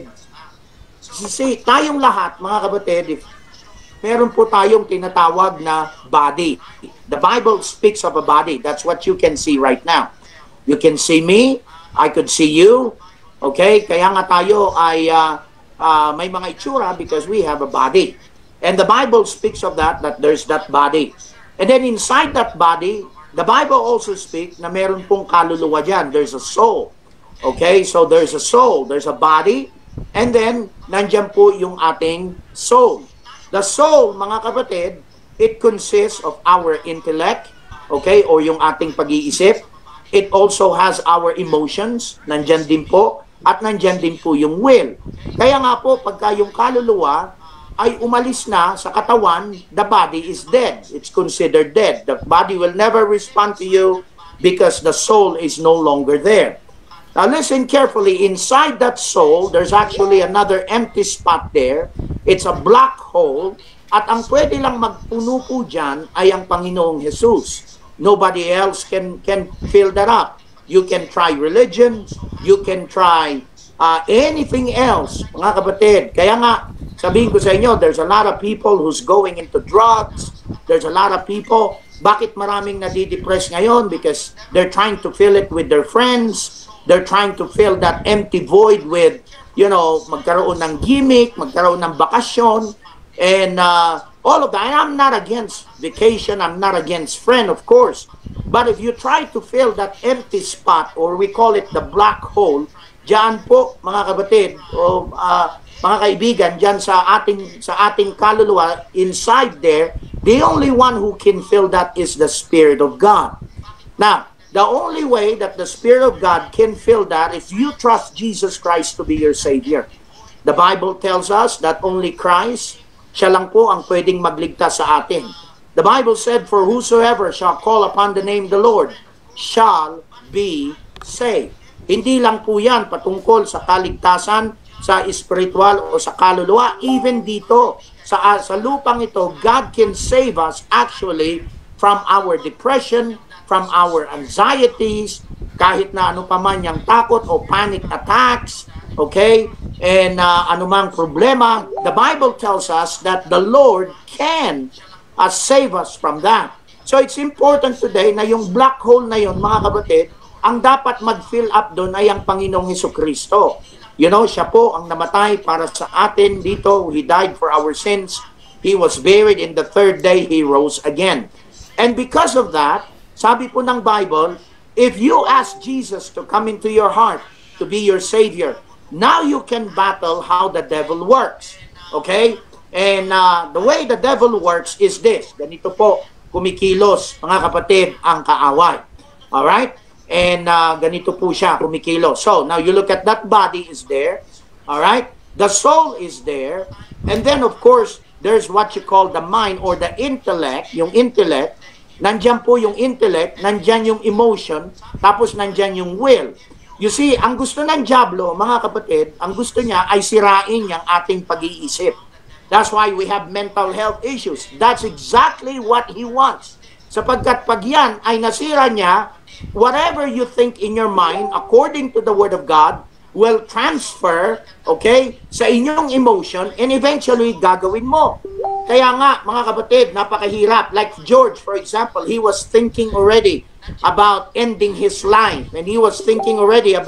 si tayong lahat, mga kapatid, if meron po tayong tinatawag na body. The Bible speaks of a body. That's what you can see right now. You can see me, I could see you. Okay? Kaya nga tayo ay uh, uh, may mga itsura because we have a body. And the Bible speaks of that, that there's that body. And then inside that body, the Bible also speaks na meron pong kaluluwa dyan. There's a soul. Okay? So there's a soul, there's a body, and then nandyan po yung ating soul. The soul, mga kapatid, it consists of our intellect, okay, or yung ating pag-iisip. It also has our emotions, nandyan din po, at nandyan din po yung will. Kaya nga po, pagka yung kaluluwa ay umalis na sa katawan, the body is dead. It's considered dead. The body will never respond to you because the soul is no longer there. Now listen carefully, inside that soul, there's actually another empty spot there. It's a black hole. At ang pwede lang magpuno po dyan ay ang Panginoong Jesus. Nobody else can, can fill that up. You can try religion. You can try uh, anything else, mga kapatid. Kaya nga, sabihin ko sa inyo, there's a lot of people who's going into drugs. There's a lot of people. Bakit maraming nadidepress ngayon? Because they're trying to fill it with their friends. They're trying to fill that empty void with, you know, magkaroon ng gimmick, magkaroon ng bakasyon, and uh, all of that. And I'm not against vacation. I'm not against friend, of course. But if you try to fill that empty spot, or we call it the black hole, diyan po, mga kapatid, o uh, mga kaibigan, diyan sa ating, sa ating kaluluwa, inside there, the only one who can fill that is the Spirit of God. Now, the only way that the Spirit of God can fill that is you trust Jesus Christ to be your Savior. The Bible tells us that only Christ, siya lang po ang pwedeng magligtas sa atin. The Bible said, for whosoever shall call upon the name of the Lord shall be saved. Hindi lang po yan patungkol sa kaligtasan, sa spiritual o sa kaluluwa. Even dito, sa, sa lupang ito, God can save us actually from our depression, from our anxieties, kahit na ano pa man yung takot o panic attacks, okay? And uh, anumang problema, the Bible tells us that the Lord can uh, save us from that. So it's important today na yung black hole na yun, mga kapatid, ang dapat mag-fill up doon ay ang Panginoong Hesukristo. You know, siya po ang namatay para sa atin dito. He died for our sins. He was buried, in the third day He rose again. And because of that, sabi po ng Bible, if you ask Jesus to come into your heart, to be your Savior, now you can battle how the devil works. Okay? And uh, the way the devil works is this. Ganito po, kumikilos, mga kapatid, ang kaaway. Alright? And uh, ganito po siya, kumikilos. So, now you look at that body is there. Alright? The soul is there. And then, of course, there's what you call the mind or the intellect, yung intellect. Nandyan po yung intellect, nandyan yung emotion, tapos nandyan yung will. You see, ang gusto ng dyablo, mga kapatid, ang gusto niya ay sirain yung ating pag-iisip. That's why we have mental health issues. That's exactly what he wants. Sapagkat pag yan ay nasira niya, whatever you think in your mind, according to the Word of God, will transfer, okay, sa inyong emotion, and eventually gagawin mo. Kaya nga, mga kapatid, napakahirap. Like George, for example, he was thinking already about ending his life, and he was thinking already about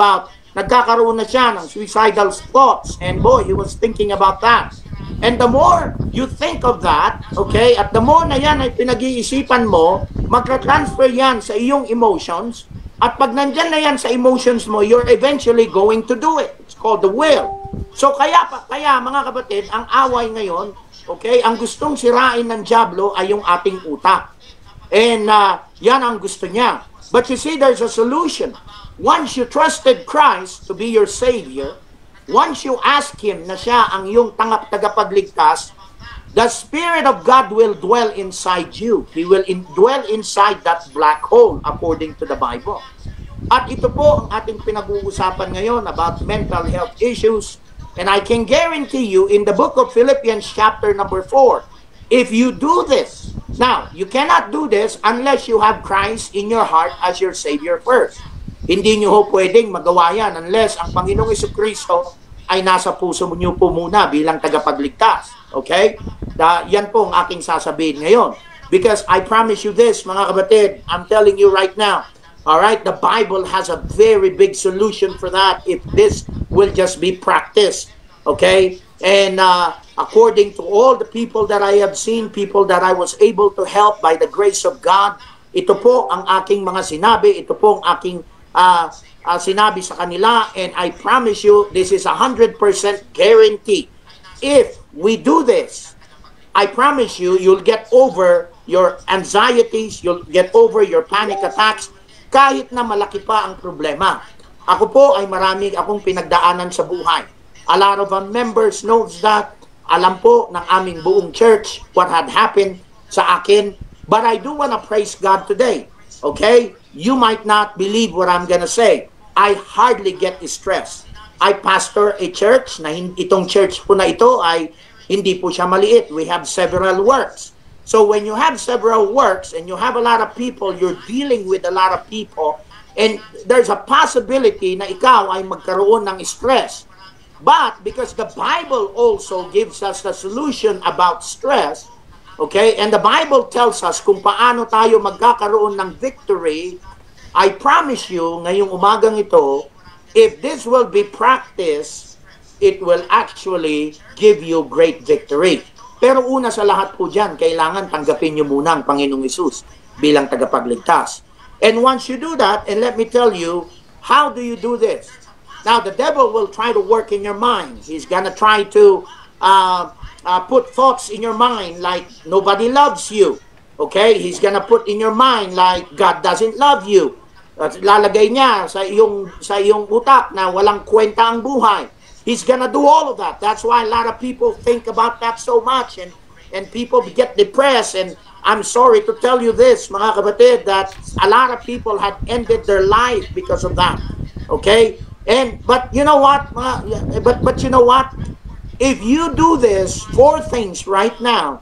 nagkakaroon na siya ng suicidal thoughts. And boy, he was thinking about that. And the more you think of that, okay, at the more na yan ay pinag-iisipan mo, magka-transfer yan sa iyong emotions. At pag nandyan na yan sa emotions mo, you're eventually going to do it. It's called the will. So kaya, kaya mga kapatid, ang away ngayon, okay, ang gustong sirain ng dyablo ay yung ating utak. And uh, yan ang gusto niya. But you see, there's a solution. Once you trusted Christ to be your Savior, once you ask Him na siya ang iyong tangap tagapagligtas, the Spirit of God will dwell inside you. He will in, dwell inside that black hole, according to the Bible. At ito po ang ating pinag-uusapan ngayon about mental health issues. And I can guarantee you, in the book of Philippians chapter number four, if you do this, now, you cannot do this unless you have Christ in your heart as your Savior first. Hindi nyo ho pwedeng magawa yan unless ang Panginoong Jesucristo ay nasa puso nyo po muna bilang tagapagligtas. Okay? Da, yan po ang aking sasabihin ngayon. Because I promise you this, mga kapatid, I'm telling you right now, alright, the Bible has a very big solution for that if this will just be practiced. Okay? And uh, according to all the people that I have seen, people that I was able to help by the grace of God, ito po ang aking mga sinabi, ito po ang aking Uh, uh, sinabi sa kanila, and I promise you, this is a hundred percent guarantee. If we do this, I promise you, you'll get over your anxieties, you'll get over your panic attacks, kahit na malaki pa ang problema. Ako po ay marami akong pinagdaanan sa buhay. A lot of our members knows that. Alam po ng aming buong church what had happened sa akin. But I do want to praise God today. Okay? You might not believe what I'm gonna say. I hardly get stressed. I pastor a church na itong church po na ito ay hindi po siya maliit. We have several works. So when you have several works and you have a lot of people, you're dealing with a lot of people, and there's a possibility na ikaw ay magkaroon ng stress. But because the Bible also gives us the solution about stress, okay, and the Bible tells us kung paano tayo magkakaroon ng victory, I promise you, ngayong umagang ito, if this will be practiced, it will actually give you great victory. Pero una sa lahat po dyan, kailangan tanggapin nyo muna ang Panginoong Hesus bilang tagapagligtas. And once you do that, and let me tell you, how do you do this? Now, the devil will try to work in your mind. He's gonna try to uh, uh, put thoughts in your mind like nobody loves you. Okay? He's gonna put in your mind like God doesn't love you. At lalagay niya sa iyong, sa iyong utak na walang kwenta ang buhay. He's gonna do all of that. That's why a lot of people think about that so much, and, and people get depressed. And I'm sorry to tell you this, mga kapatid, that a lot of people had ended their life because of that. Okay? And but you know what? But but you know what? If you do this four things right now,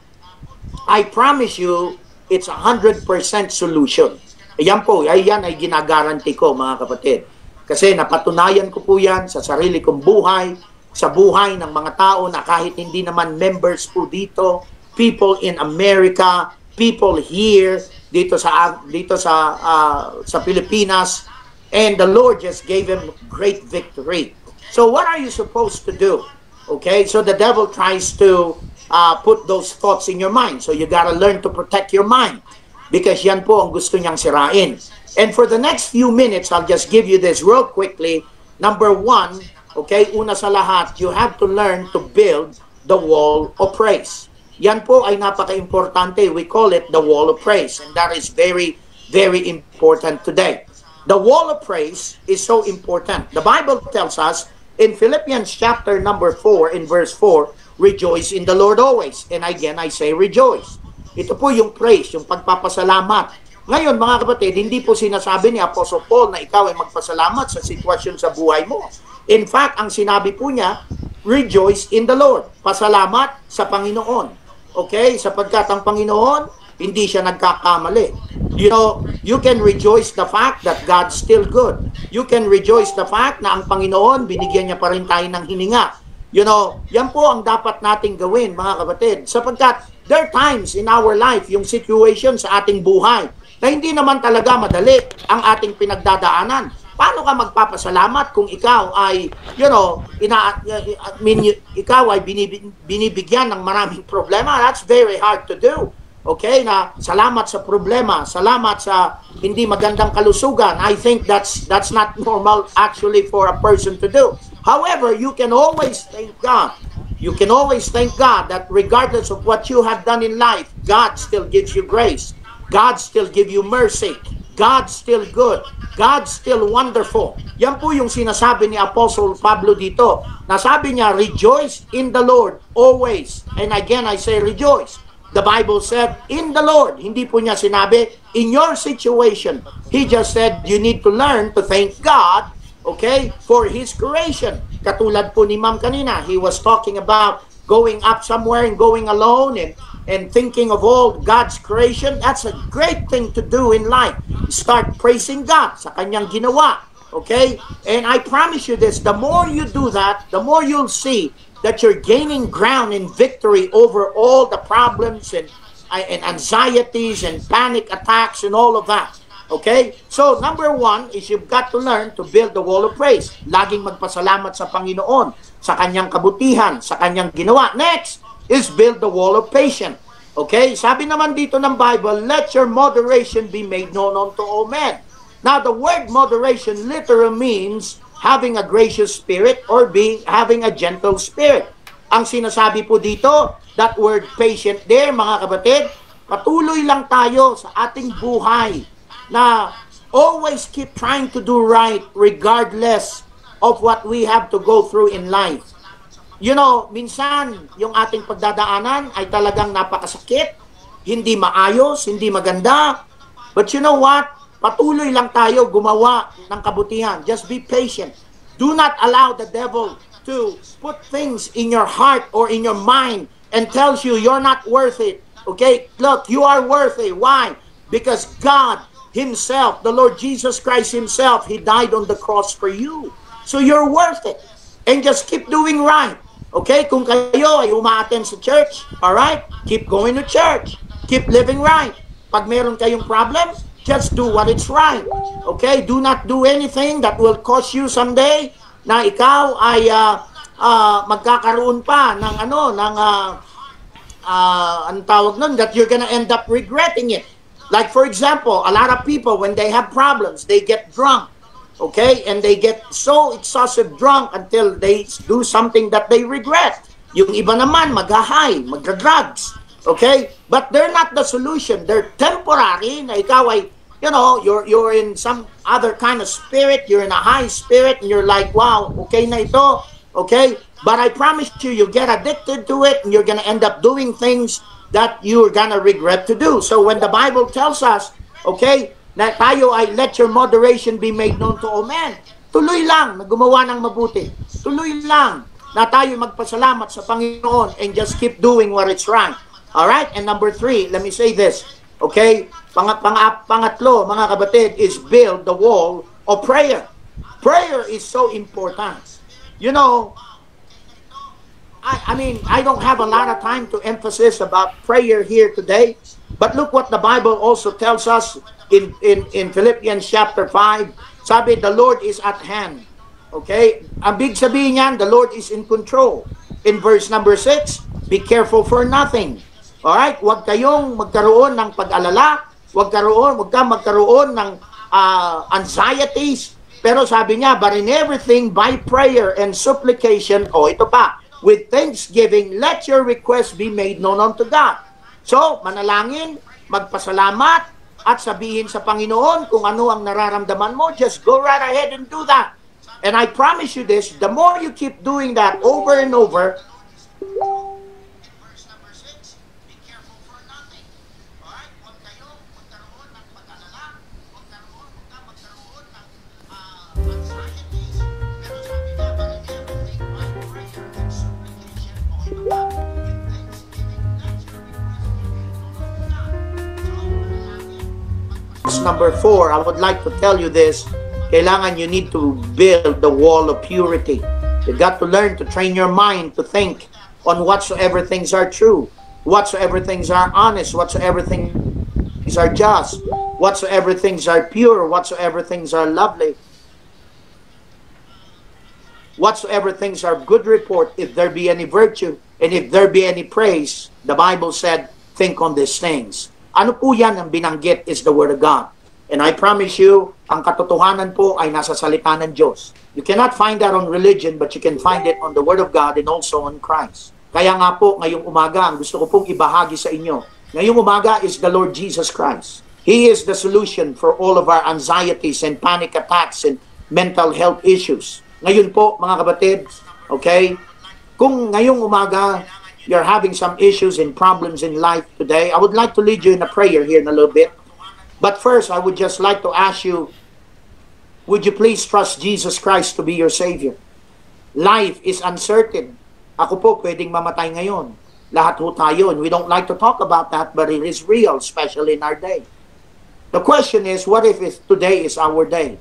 I promise you, it's a hundred percent solution. Ayan po, ayan ay ginagaranti ko, mga kapatid. Kasi napatunayan ko po yan sa sarili kong buhay, sa buhay ng mga tao na kahit hindi naman members po dito, people in America, people here, dito sa dito sa uh, sa Pilipinas. And the Lord just gave him great victory. So what are you supposed to do? Okay, so the devil tries to uh, put those thoughts in your mind. So you gotta learn to protect your mind. Because yan po ang gusto niyang sirain. And for the next few minutes, I'll just give you this real quickly. Number one, okay, una sa lahat, you have to learn to build the wall of praise. Yan po ay napaka-importante. We call it the wall of praise. And that is very, very important today. The wall of praise is so important. The Bible tells us in Philippians chapter number four, in verse four, rejoice in the Lord always. And again, I say rejoice. Ito po yung praise, yung pagpapasalamat. Ngayon, mga kapatid, hindi po sinasabi ni Apostle Paul na ikaw ay magpasalamat sa sitwasyon sa buhay mo. In fact, ang sinabi po niya, rejoice in the Lord. Pasalamat sa Panginoon. Okay? Sapagkat ang Panginoon, hindi siya nagkakamali. You know, you can rejoice the fact that God's still good. You can rejoice the fact na ang Panginoon, binigyan niya pa rin tayo ng hininga. You know, yan po ang dapat nating gawin, mga kapatid. Sapagkat there are times in our life, yung situation sa ating buhay, na hindi naman talaga madali ang ating pinagdadaanan. paano ka magpapasalamat kung ikaw ay, you know, ina, I mean, ikaw ay binib, binibigyan ng maraming problema? That's very hard to do. Okay, na salamat sa problema, salamat sa hindi magandang kalusugan. I think that's that's not normal actually for a person to do. However, you can always thank God. You can always thank God that regardless of what you have done in life, God still gives you grace. God still gives you mercy. God's still good. God's still wonderful. Yan po yung sinasabi ni Apostle Pablo dito. Nasabi niya, rejoice in the Lord always. And again, I say rejoice. The Bible said, in the Lord. Hindi po niya sinabi, in your situation. He just said, you need to learn to thank God, okay, for His creation. Katulad po ni Ma'am kanina, he was talking about going up somewhere and going alone and, and thinking of all God's creation. That's a great thing to do in life. Start praising God sa kanyang ginawa. Okay? And I promise you this, the more you do that, the more you'll see that you're gaining ground in victory over all the problems and, and anxieties and panic attacks and all of that. Okay? So, number one is you've got to learn to build the wall of praise. Laging magpasalamat sa Panginoon, sa kanyang kabutihan, sa kanyang ginawa. Next is build the wall of patience. Okay? Sabi naman dito ng Bible, let your moderation be made known unto all men. Now, the word moderation literally means having a gracious spirit or being having a gentle spirit. Ang sinasabi po dito, that word patient there, mga kapatid, patuloy lang tayo sa ating buhay na always keep trying to do right regardless of what we have to go through in life. You know, minsan yung ating pagdadaanan ay talagang napakasakit, hindi maayos, hindi maganda. But you know what? Patuloy lang tayo gumawa ng kabutihan. Just be patient. Do not allow the devil to put things in your heart or in your mind and tells you you're not worth it. Okay? Look, you are worthy. Why? Because God Himself, the Lord Jesus Christ Himself, He died on the cross for you. So you're worth it. And just keep doing right. Okay? Kung kayo ay umaattend sa church, alright? Keep going to church. Keep living right. Pag meron kayong problem, just do what is right. Okay? Do not do anything that will cause you someday na ikaw ay uh, uh, magkakaroon pa ng ano, ng uh, uh, ang tawag nun, that you're gonna end up regretting it. Like for example, a lot of people when they have problems, they get drunk. Okay? And they get so excessive drunk until they do something that they regret. Yung iba naman, mag-high, mag-drugs. Okay? But they're not the solution. They're temporary na ikaw ay you know, you're you're in some other kind of spirit, you're in a high spirit, and you're like, wow, okay na ito, okay? But I promise you, you get addicted to it, and you're gonna end up doing things that you're gonna regret to do. So when the Bible tells us, okay, na tayo ay let your moderation be made known to all men, tuloy lang na gumawa ng mabuti. Tuloy lang na tayo magpasalamat sa Panginoon and just keep doing what is right. All right? And number three, let me say this, okay? Pang, pang, pangatlo, mga kabatid, is build the wall of prayer. Prayer is so important. You know, I, I mean, I don't have a lot of time to emphasize about prayer here today, but look what the Bible also tells us in, in, in Philippians chapter five. Sabi, the Lord is at hand. Okay? Ang big sabihin niyan, the Lord is in control. In verse number six, be careful for nothing. Alright? Huwag kayong magkaroon ng pag-alala. Huwag karoon, huwag kang magkaroon ng uh, anxieties. Pero sabi niya, but in everything by prayer and supplication, o oh, ito pa, with thanksgiving, let your requests be made known unto God. So, manalangin, magpasalamat, at sabihin sa Panginoon kung ano ang nararamdaman mo. Just go right ahead and do that. And I promise you this, the more you keep doing that over and over, number four, I would like to tell you this. Kailangan you need to build the wall of purity. You got to learn to train your mind to think on whatsoever things are true, whatsoever things are honest, whatsoever things are just, whatsoever things are pure, whatsoever things are lovely. whatsoever things are of good report, if there be any virtue, and if there be any praise, the Bible said, think on these things. Ano po yan ang binanggit is the Word of God. And I promise you, ang katotohanan po ay nasa salita ng Diyos. You cannot find that on religion, but you can find it on the Word of God and also on Christ. Kaya nga po, ngayong umaga, ang gusto ko pong ibahagi sa inyo, ngayong umaga is the Lord Jesus Christ. He is the solution for all of our anxieties and panic attacks and mental health issues. Ngayon po, mga kapatid, okay, kung ngayong umaga, you're having some issues and problems in life today, I would like to lead you in a prayer here in a little bit. But first, I would just like to ask you, would you please trust Jesus Christ to be your Savior? Life is uncertain. Ako po, pwedeng mamatay ngayon. Lahat ho tayo, and we don't like to talk about that, but it is real, especially in our day. The question is, what if it's, today is our day?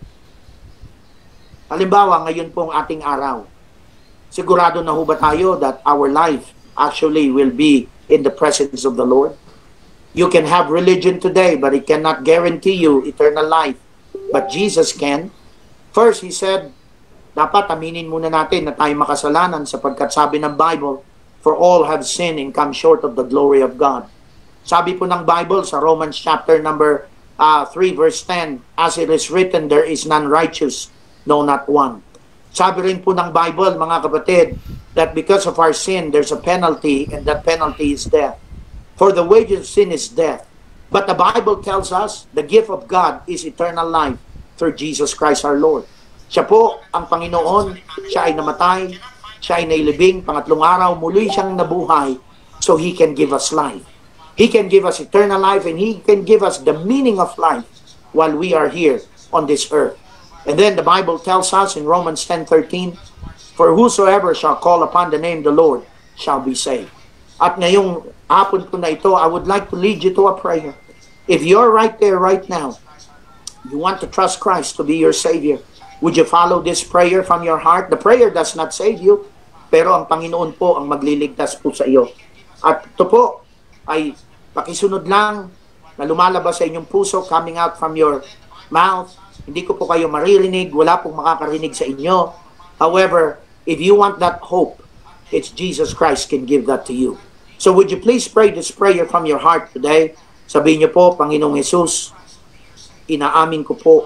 Halimbawa, ngayon pong ating araw. Sigurado na ho ba tayo that our life actually will be in the presence of the Lord? You can have religion today, but it cannot guarantee you eternal life. But Jesus can. First, He said, dapat aminin muna natin na tayo makasalanan sapagkat sabi ng Bible, for all have sinned and come short of the glory of God. Sabi po ng Bible sa Romans chapter number uh, three verse ten, as it is written, there is none righteous, no not one. Sabi rin po ng Bible, mga kapatid, that because of our sin, there's a penalty, and that penalty is death. For the wages of sin is death. But the Bible tells us, the gift of God is eternal life through Jesus Christ our Lord. Siya po ang Panginoon, siya ay namatay, siya ay nailibing, pangatlong araw, muli siyang nabuhay, so He can give us life. He can give us eternal life, and He can give us the meaning of life while we are here on this earth. And then the Bible tells us in Romans ten thirteen, for whosoever shall call upon the name of the Lord shall be saved. At ngayong hapon po na ito, I would like to lead you to a prayer. If you're right there right now, you want to trust Christ to be your Savior, would you follow this prayer from your heart? The prayer does not save you, pero ang Panginoon po ang magliligtas po sa iyo. At ito po ay pakisunod lang na lumalabas sa inyong puso, coming out from your mouth. Hindi ko po kayo maririnig, wala pong makakarinig sa inyo. However, if you want that hope, it's Jesus Christ can give that to you. So would you please pray this prayer from your heart today? Sabihin niyo po, Panginoong Jesus, inaamin ko po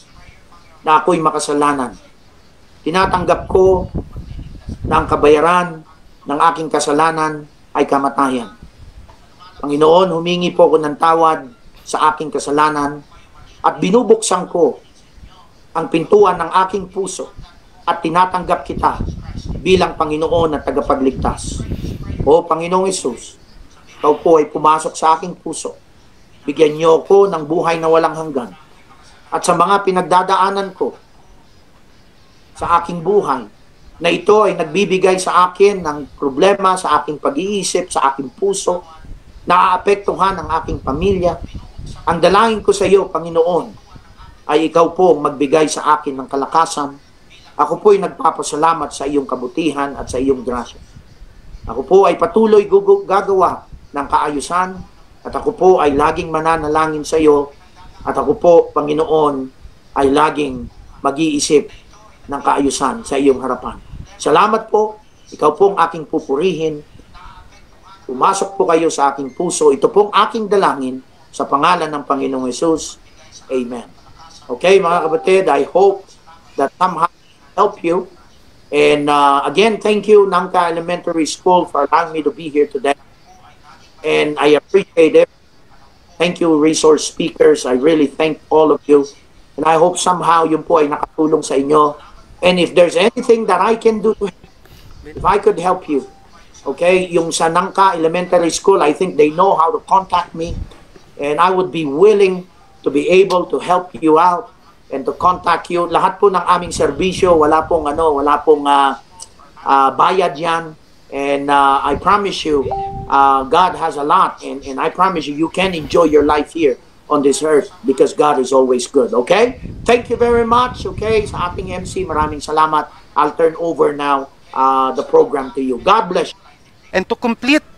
na ako'y makasalanan. Tinatanggap ko na ang kabayaran ng aking kasalanan ay kamatayan. Panginoon, humingi po ako ng tawad sa aking kasalanan at binubuksan ko ang pintuan ng aking puso at tinatanggap kita bilang Panginoon at tagapagligtas. O Panginoong Hesus, Ikaw po ay pumasok sa aking puso. Bigyan niyo ko ng buhay na walang hanggan. At sa mga pinagdadaanan ko sa aking buhay, na ito ay nagbibigay sa akin ng problema sa aking pag-iisip, sa aking puso, naaapektuhan ang aking pamilya. Ang dalangin ko sa iyo, Panginoon, ay ikaw po magbigay sa akin ng kalakasan. Ako po ay nagpapasalamat sa iyong kabutihan at sa iyong grasya. Ako po ay patuloy gagawa ng kaayusan at ako po ay laging mananalangin sa iyo at ako po, Panginoon, ay laging mag-iisip ng kaayusan sa iyong harapan. Salamat po. Ikaw po ang aking pupurihin. Pumasok po kayo sa aking puso. Ito pong aking dalangin sa pangalan ng Panginoong Hesus. Amen. Okay, mga kapatid, I hope that somehow help you. And uh, again, thank you, Nangka Elementary School, for allowing me to be here today. And I appreciate it. Thank you, resource speakers. I really thank all of you. And I hope somehow yun po ay nakatulong sa inyo. And if there's anything that I can do, if I could help you, okay, yung sa Nangka Elementary School, I think they know how to contact me. And I would be willing to be able to help you out and to contact you. Lahat po ng aming serbisyo, wala pong ano, wala pong uh, uh, bayad yan. And uh, I promise you, uh, God has a lot. And, and I promise you, you can enjoy your life here on this earth because God is always good. Okay? Thank you very much. Okay? Sa ating M C, maraming salamat. I'll turn over now uh, the program to you. God bless you. And to complete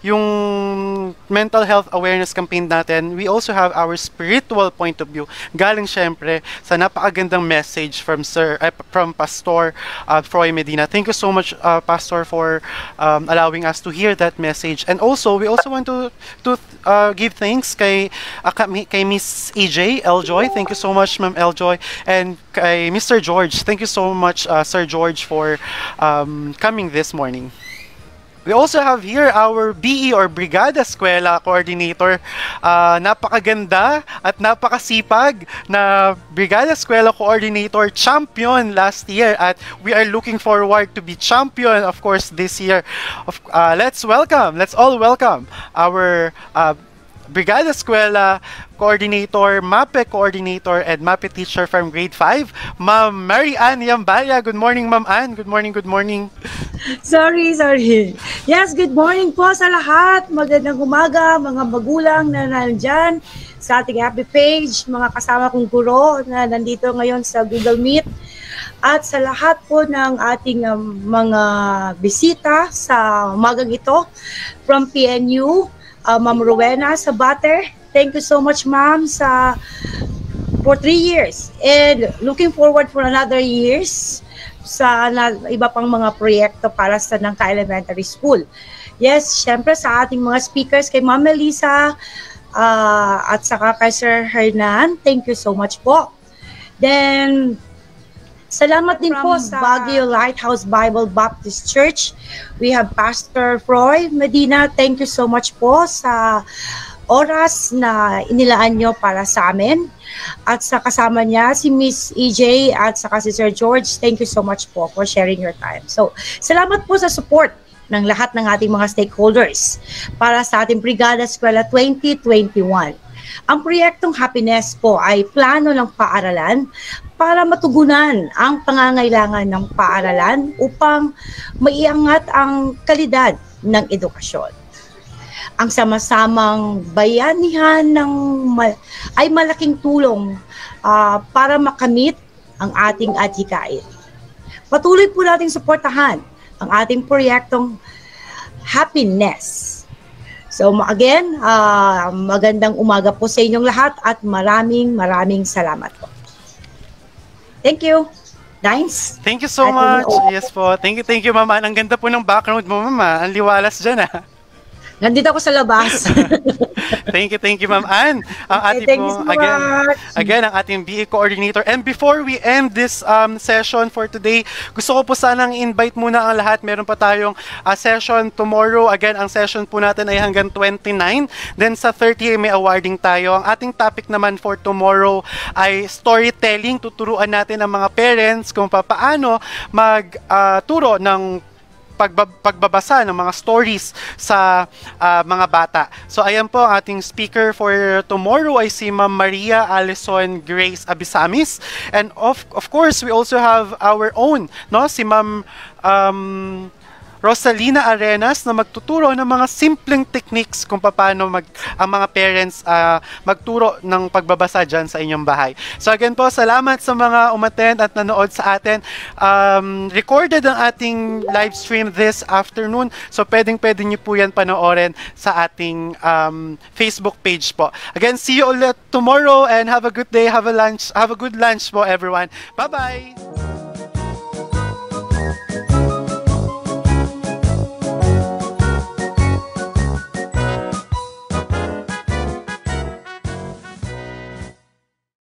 yung mental health awareness campaign natin, we also have our spiritual point of view. Galing syempre sa napakagandang message from Sir uh, from Pastor uh, Froy Medina. Thank you so much, uh, Pastor, for um, allowing us to hear that message. And also, we also want to to uh, give thanks kay uh, kay Miss E J Eljoy. Thank you so much, Ma'am Eljoy, and kay Mister George. Thank you so much, uh, Sir George, for um, coming this morning. We also have here our B E or Brigada Eskwela Coordinator. Uh, napakaganda at napakasipag na Brigada Eskwela Coordinator, champion last year, at we are looking forward to be champion, of course, this year. Of, uh, let's welcome, let's all welcome our uh, Brigada Eskwela Coordinator, MAPE Coordinator, and MAPE Teacher from Grade five, Ma'am Mary Ann Yambaya. Good morning, Ma'am Ann. Good morning, good morning. Sorry, sorry. Yes, good morning po sa lahat. Magandang umaga, mga magulang na nandyan sa ating happy page, mga kasama kong guro na nandito ngayon sa Google Meet, at sa lahat po ng ating um, mga bisita sa umagang ito from P N U, uh, Ma'am Rowena Sabater. Thank you so much, ma'am, sa for three years, and looking forward for another years sa na, iba pang mga proyekto para sa Nangka Elementary School. Yes, syempre sa ating mga speakers, kay Ma'am Melissa uh, at saka kay Sir Hernan, thank you so much po. Then, salamat din po sa Baguio Lighthouse Bible Baptist Church. We have Pastor Froy Medina. Thank you so much po sa oras na inilaan nyo para sa amin. At sa kasama niya, si Miss E J at saka si Sir George, thank you so much po for sharing your time. So, salamat po sa support ng lahat ng ating mga stakeholders para sa ating Brigada Eskwela twenty twenty-one. Ang proyektong Happiness po ay plano ng paaralan para matugunan ang pangangailangan ng paaralan upang maiangat ang kalidad ng edukasyon. Ang sama-samang bayanihan ng ma- ay malaking tulong uh, para makamit ang ating adhikain. Patuloy po nating suportahan ang ating proyektong Happiness. So again, uh, magandang umaga po sa inyong lahat at maraming maraming salamat po. Thank you. Nice. Thank you so at much. Yes po. Thank you, thank you, Mama. Ang ganda po ng background mo, Mama. Ang liwalas dyan, ah. Nandito ako sa labas. Thank you, thank you, Ma'am Ann. Ang okay, ating thank po, you so again, much. again, ang ating B E Coordinator. And before we end this um, session for today, gusto ko po sanang invite muna ang lahat. Meron pa tayong uh, session tomorrow. Again, ang session po natin ay hanggang twenty-nine. Then sa thirty may awarding tayo. Ang ating topic naman for tomorrow ay storytelling. Tuturuan natin ang mga parents kung paano magturo uh, ng Pagbab- pagbabasa ng mga stories sa uh, mga bata. So ayan po, ang ating speaker for tomorrow ay si Ma'am Maria Alison Grace Abisamis. And of of course, we also have our own, no, si Ma'am um, Rosalina Arenas na magtuturo ng mga simpleng techniques kung paano mag, ang mga parents uh, magturo ng pagbabasa dyan sa inyong bahay. So again po, salamat sa mga umattend at nanood sa atin. Um, recorded ang ating live stream this afternoon. So pwedeng-pwede nyo po yan panoorin sa ating um, Facebook page po. Again, see you ulit tomorrow and have a good day. Have a lunch. Have a good lunch po, everyone. Bye-bye!